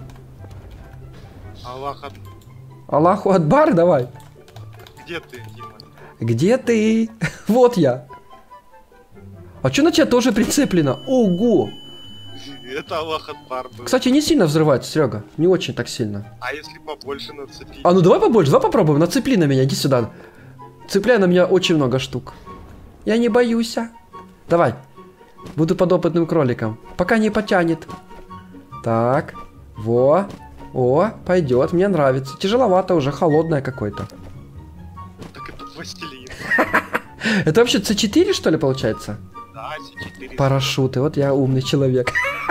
Аллах от... Аллаху Акбар, давай. Где ты, Дима? Где ты? Вот я. А что на тебя тоже прицеплено? Ого! Это Аллах Акбар был. Кстати, не сильно взрывается, Серега. Не очень так сильно. А если побольше нацепить? А ну давай побольше, давай попробуем. Нацепли на меня, иди сюда. Цепляй на меня очень много штук. Я не боюсь. Давай. Буду подопытным кроликом. Пока не потянет. Так. Во. О, пойдет, мне нравится. Тяжеловато уже, холодное какое-то. Так это пластилин. Это вообще С четыре, что ли, получается? Да, С четыре. Парашюты, вот я умный человек.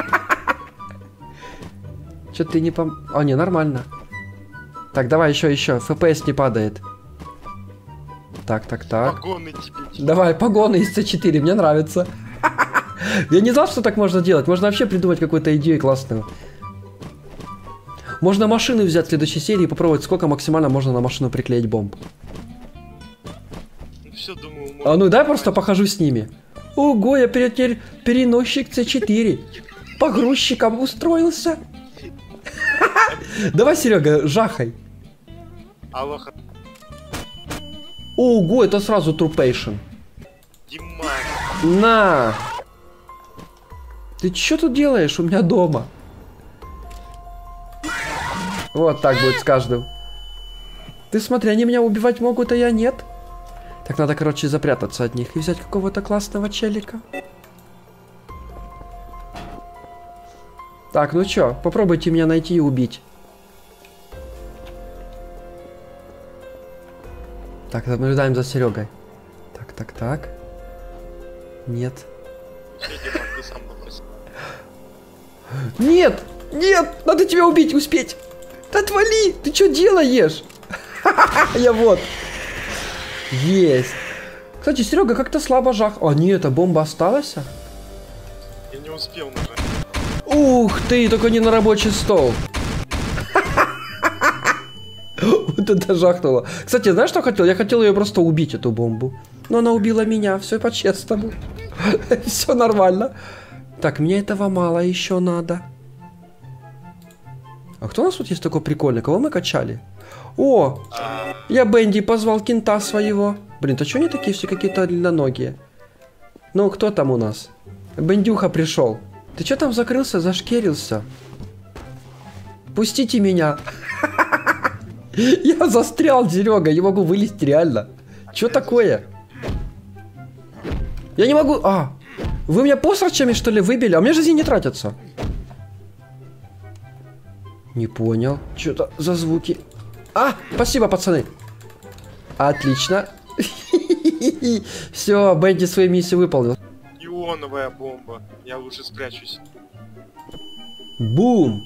Че ты не пом... О, не, нормально. Так, давай еще, еще. эф пи эс не падает. Так, так, так. Погоны тебе. Давай, погоны из С четыре, мне нравится. Я не знал, что так можно делать. Можно вообще придумать какую-то идею классную. Можно машину взять в следующей серии и попробовать, сколько максимально можно на машину приклеить бомб. Ну, все, думаю, а ну дай просто похожу с ними. Ого, я теперь переносчик С четыре. Погрузчиком устроился. Давай, Серега, жахай. Аллах. Ого, это сразу трупейшн. Дима. На. Ты что тут делаешь у меня дома? Вот так будет с каждым. Ты смотри, они меня убивать могут, а я нет. Так надо, короче, запрятаться от них и взять какого-то классного челика. Так, ну чё, попробуйте меня найти и убить. Так, наблюдаем за Серегой. Так, так, так. Нет. Нет! Нет! Надо тебя убить, успеть! Отвали! Ты что делаешь? Я вот. Есть. Кстати, Серега как-то слабо жах. А, нет, а бомба осталась? Я не успел нажать. Ух ты, только не на рабочий стол. Вот это жахнуло. Кстати, знаешь, что хотел? Я хотел ее просто убить, эту бомбу. Но она убила меня, все по-честному. Все нормально. Так, мне этого мало еще надо. А кто у нас тут есть такой прикольный? Кого мы качали? О, я Бенди позвал кента своего. Блин, то что они такие все какие-то длинноногие? Ну, кто там у нас? Бендюха пришел. Ты что там закрылся, зашкерился? Пустите меня. Я застрял, Серега, не могу вылезть реально. Что такое? Я не могу... А, вы меня посрачами, что ли, выбили? А у меня жизни не тратятся. Не понял. Что-то за звуки. А, спасибо, пацаны. Отлично. Все, Бенди свою миссию выполнил. Ионовая бомба. Я лучше спрячусь. Бум.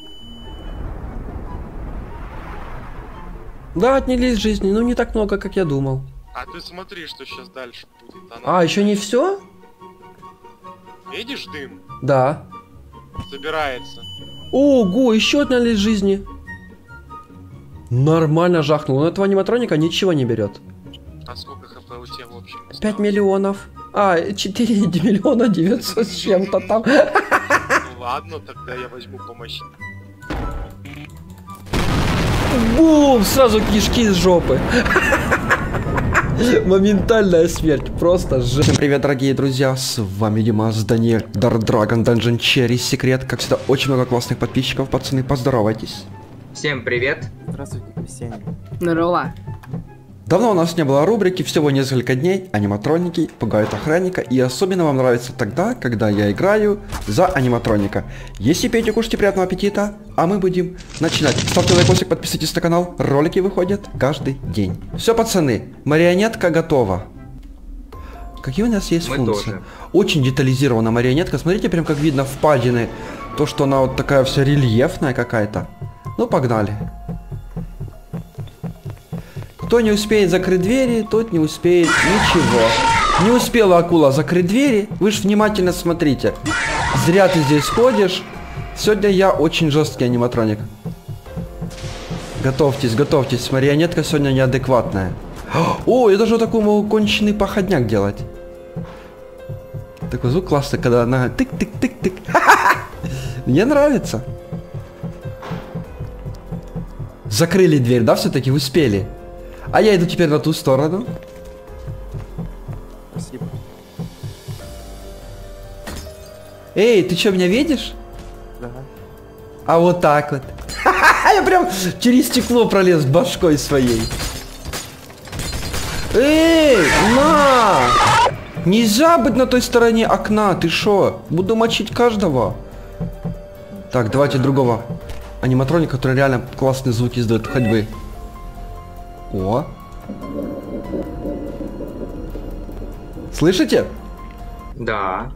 Да, отнялись жизни, но не так много, как я думал. А ты смотри, что сейчас дальше будет. Она... А, еще не все? Видишь дым? Да. Собирается. Ого, еще отнялись жизни. Нормально жахнул. Но этого аниматроника ничего не берет. А сколько хп у тебя в общем? пять миллионов. А, четыре миллиона девятьсот с чем-то там. Ну ладно, тогда я возьму помощь. Бум! Сразу кишки из жопы. Моментальная смерть. Просто жесть. Всем привет, дорогие друзья. С вами Димас, Даниэль, Dark Dragon, Dungeon Cherry, Секрет. Как всегда, очень много классных подписчиков. Пацаны, поздоровайтесь. Всем привет. Здравствуйте, Ксения. Здорово. Давно у нас не было рубрики, всего несколько дней, аниматроники пугают охранника, и особенно вам нравится тогда, когда я играю за аниматроника. Если пейте, кушайте, приятного аппетита, а мы будем начинать. Ставьте лайкосик, подписывайтесь на канал, ролики выходят каждый день. Все, пацаны, марионетка готова. Какие у нас есть Мы функции? тоже. Очень детализирована марионетка, смотрите, прям как видно впадины, то, что она вот такая вся рельефная какая-то. Ну, погнали. Кто не успеет закрыть двери, тот не успеет ничего. Не успела акула закрыть двери, вы ж внимательно смотрите. Зря ты здесь ходишь. Сегодня я очень жесткий аниматроник. Готовьтесь, готовьтесь, марионетка сегодня неадекватная. О, я даже вот такой могу конченый походняк делать. Такой звук классный, когда она тык-тык-тык-тык. Мне нравится. Закрыли дверь, да, все-таки успели. А я иду теперь на ту сторону. Спасибо. Эй, ты что, меня видишь? Да. А вот так вот. Я прям через стекло пролез башкой своей. Эй, на! Нельзя быть на той стороне окна, ты шо? Буду мочить каждого. Так, давайте другого аниматроника, который реально классные звуки издает ходьбы. О. Слышите? Да.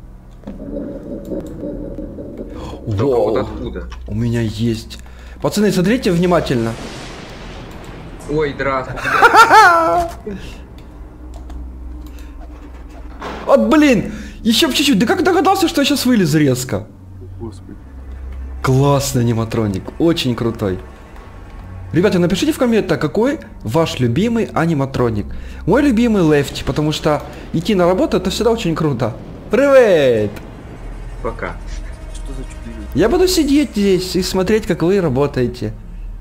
Во. Только вот откуда? У меня есть. Пацаны, смотрите внимательно. Ой, здравствуйте. Вот блин, еще бы чуть-чуть. Да как догадался, что я сейчас вылезу резко? Господи. Классный аниматроник, очень крутой. Ребята, напишите в комментах, какой ваш любимый аниматроник. Мой любимый Лефти, потому что идти на работу это всегда очень круто. Привет! Пока. Что за чудо? Я буду сидеть здесь и смотреть, как вы работаете.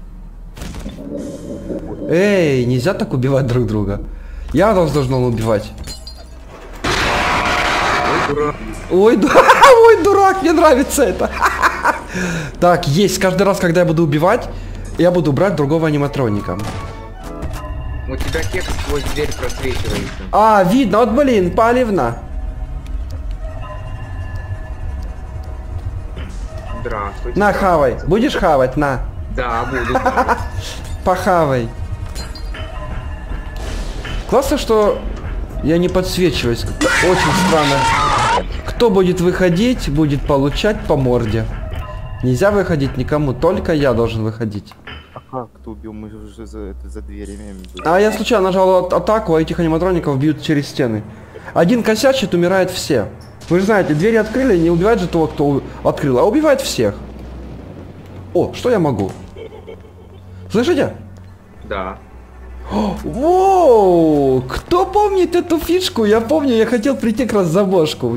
Эй, нельзя так убивать друг друга. Я вас должен убивать. Ой, дурак. Ой, ду... Ой, дурак, мне нравится это. Так, есть. Каждый раз, когда я буду убивать, я буду брать другого аниматроника. У тебя кек сквозь дверь просвечивается. А, видно, вот блин, палевно. Здравствуйте. На, хавай. Будешь хавать? На. Да, буду. Похавай. Классно, что я не подсвечиваюсь. Как-то очень странно. Кто будет выходить, будет получать по морде. Нельзя выходить никому, только я должен выходить. А как кто убил? Мы же уже за, это, за дверями были. А я случайно нажал а- атаку, а этих аниматроников бьют через стены. Один косячит, умирает все. Вы же знаете, двери открыли, не убивает же того, кто у- открыл, а убивает всех. О, что я могу? Слышите? Да. О, воу! Кто помнит эту фишку? Я помню, я хотел прийти как раз за бошку.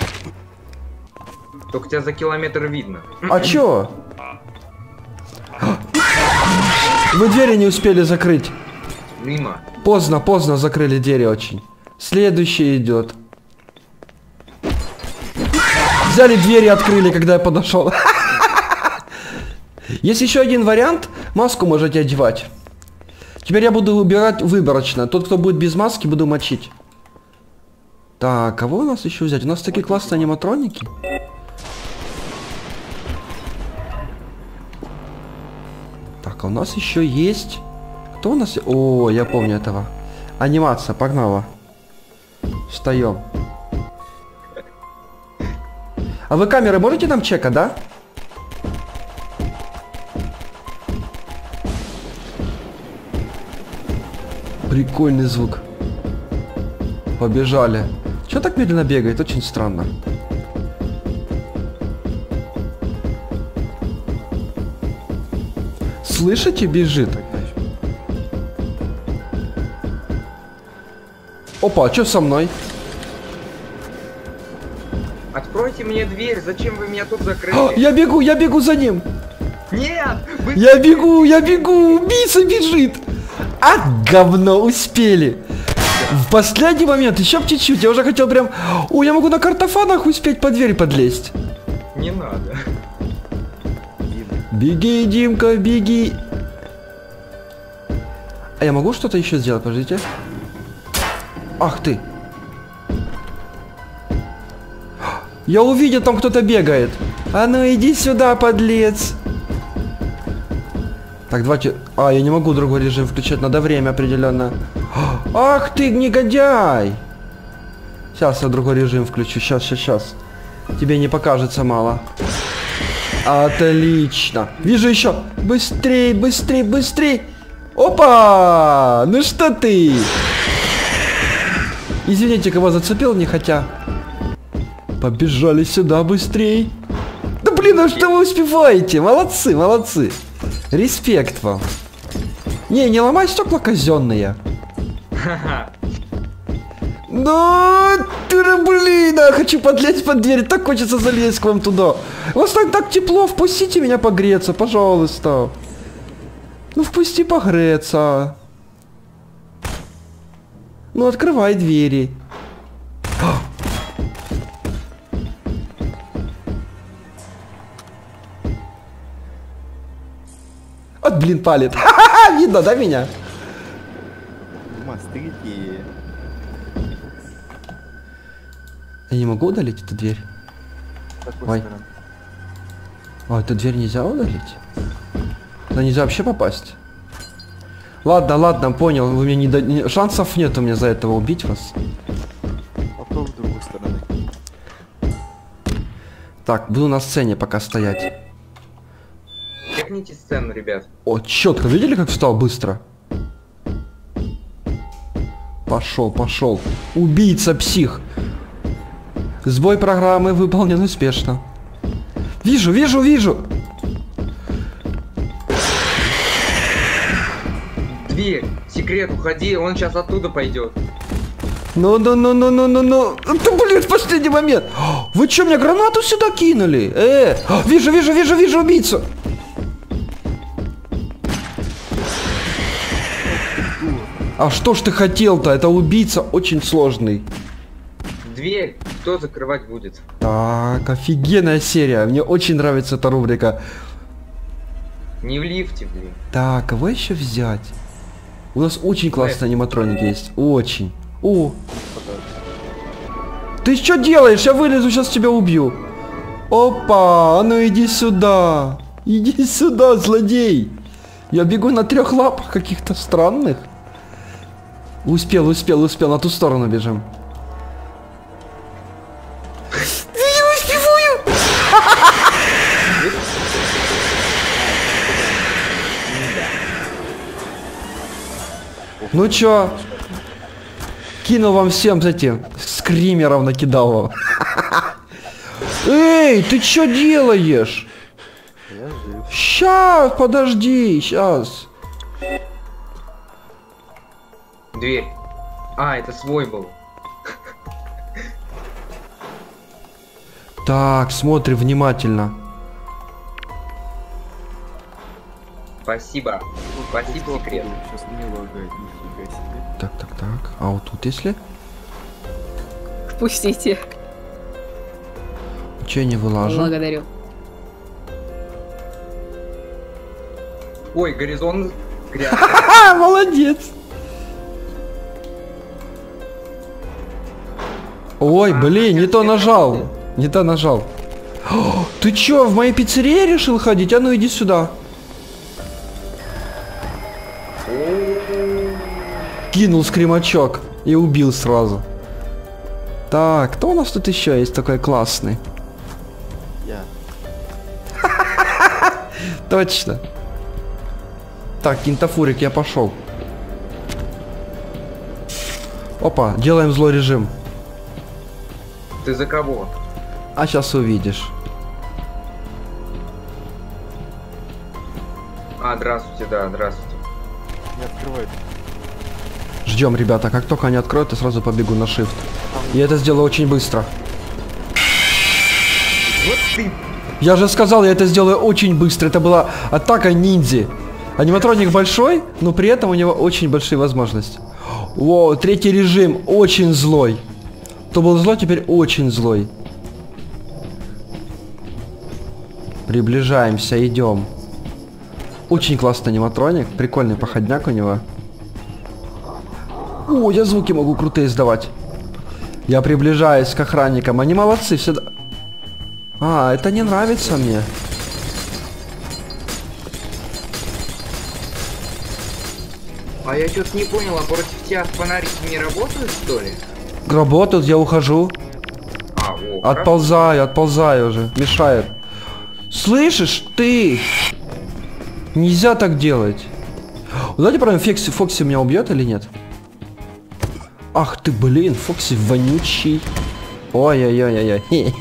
Только тебя за километр видно. А чё? Вы двери не успели закрыть. Мимо. Поздно, поздно закрыли двери очень. Следующий идет. Взяли двери, открыли, когда я подошел. Есть еще один вариант. Маску можете одевать. Теперь я буду убирать выборочно. Тот, кто будет без маски, буду мочить. Так, кого у нас еще взять? У нас такие классные аниматроники. Так, а у нас еще есть... Кто у нас... О, я помню этого. Анимация, погнала. Встаем. А вы камеры можете нам чекать, да? Прикольный звук. Побежали. Чё так медленно бегает? Очень странно. Слышите, бежит? Опа, а что со мной? Откройте мне дверь, зачем вы меня тут А, закрыли? я бегу, я бегу за ним. Нет! Вы... Я бегу, я бегу, убийца бежит. А, говно, успели. В последний момент, еще чуть-чуть, я уже хотел прям... О, я могу на картофанах успеть под дверь подлезть. Не надо. Беги, Димка, беги. А я могу что-то еще сделать? Подождите. Ах ты. Я увидел, там кто-то бегает. А ну иди сюда, подлец. Так, давайте... А, я не могу другой режим включать, надо время определенно. Ах ты, негодяй! Сейчас я другой режим включу, сейчас, сейчас, сейчас. Тебе не покажется мало. Отлично. Вижу еще. Быстрей, быстрей, быстрей. Опа! Ну что ты? Извините, кого зацепил, не хотя. Побежали сюда быстрей. Да блин, ну что вы успеваете? Молодцы, молодцы. Респект вам. Не, не ломай стекла казенные. Ну, ты, блин, я хочу подлезть под дверь. Так хочется залезть к вам туда. У вас так, так тепло, впустите меня погреться, пожалуйста. Ну, впусти погреться. Ну, открывай двери. Вот, блин, палит. Ха-ха-ха, видно, да, меня? Мосты какие. Я не могу удалить эту дверь? Ой. А, эту дверь нельзя удалить? Туда нельзя вообще попасть. Ладно, ладно, понял. Вы мне не до... Шансов нет у меня за этого убить вас. Попробуй с другой стороны. Так, буду на сцене пока стоять. Техните сцену, ребят. О, четко. Видели, как встал быстро? Пошел, пошел. Убийца, псих. Сбой программы выполнен успешно. Вижу, вижу, вижу. Дверь, секрет, уходи, он сейчас оттуда пойдет. Ну, ну, ну, ну, ну, ну, ну. Это, блин, в последний момент. Вы что, мне гранату сюда кинули? Э, вижу, вижу, вижу, вижу убийцу. А что ж ты хотел-то? Это убийца очень сложный. Дверь, кто закрывать будет? Так, офигенная серия. Мне очень нравится эта рубрика. Не в лифте, блин. Так, кого еще взять? У нас очень классные аниматроники есть. Очень. О! Ты что делаешь? Я вылезу, сейчас тебя убью. Опа! А ну иди сюда. Иди сюда, злодей. Я бегу на трех лапах каких-то странных. Успел, успел, успел. На ту сторону бежим. Я не успеваю! Ну чё? Кинул вам всем этим скримеров, накидал вам. Эй, ты чё делаешь? Я жив. Щас, подожди, щас. Дверь. А, это свой был. Так, смотри внимательно. Спасибо. Спасибо, секрет. Сейчас не лагает, нифига себе. Так, так, так. А вот тут если? Впустите. Че не вылажу? Благодарю. Ой, горизонт грязный. Ха-ха, молодец. Ой, блин, не то нажал. Не то нажал. О, ты чё, в моей пиццерии решил ходить? А ну иди сюда. Кинул скримачок и убил сразу. Так, кто у нас тут еще есть такой классный? Я. Точно. Так, кинтафурик, я пошел. Опа, делаем злой режим. Ты за кого? А сейчас увидишь. А, здравствуйте, да, здравствуйте. Не открывай. Ждем, ребята, как только они откроют, я сразу побегу на shift. Я это сделаю очень быстро. Вот ты. Я же сказал, я это сделаю очень быстро. Это была атака ниндзя. Аниматроник большой, но при этом у него очень большие возможности. О, третий режим очень злой. Кто был злой, теперь очень злой. Приближаемся, идем. Очень классный аниматроник, прикольный походняк у него. О, я звуки могу крутые издавать. Я приближаюсь к охранникам. Они молодцы всегда. А, это не нравится мне. А я что-то не понял, а против тебя фонарики не работают, что ли? Работают, я ухожу. А, о, Отползаю, отползаю уже. Мешает. Слышишь, ты? Нельзя так делать. Знаете, правильно, Фокси, Фокси меня убьет или нет? Ах ты, блин, Фокси вонючий. Ой-ой-ой-ой-ой.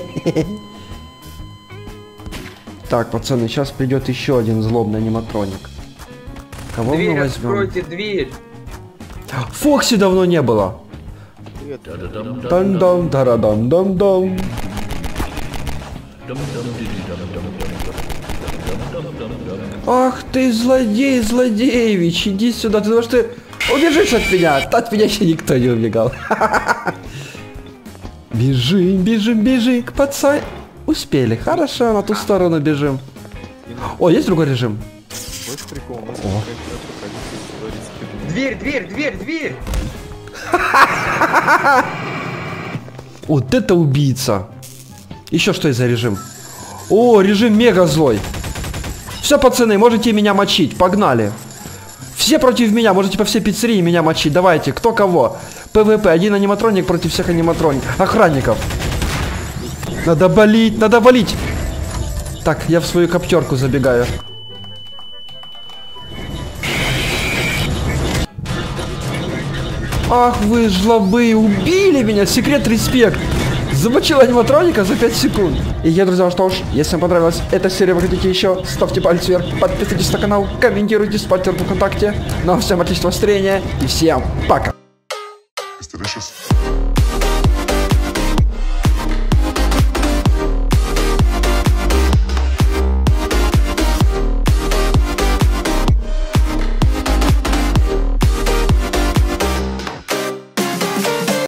Так, пацаны, сейчас придет еще один злобный аниматроник. Кого дверь, мы возьмем? откройте дверь. Фокси давно не было. Дам-дам, дара-дам-дам-дам. Ах ты, злодей, злодеевич, иди сюда, ты думаешь, ты убежишь от меня? От меня еще никто не убегал. Бежим, бежим, бежим к пацан. Успели, хорошо, на ту сторону бежим. О, есть другой режим? О. Дверь, дверь, дверь, дверь! Вот это убийца. Еще что есть за режим? О, режим мега злой. Все, пацаны, можете меня мочить, погнали. Все против меня, можете по всей пиццерии меня мочить. Давайте, кто кого. ПВП, один аниматроник против всех аниматроников. Охранников. Надо болить, надо болить. Так, я в свою коптерку забегаю. Ах вы жлобы, убили меня, секрет респект. Замочил аниматроника за пять секунд. И я, друзья, что ж, если вам понравилась эта серия, вы хотите еще, ставьте палец вверх, подписывайтесь на канал, комментируйте, спальте ВКонтакте. Ну а всем отличного настроения и всем пока. It's delicious.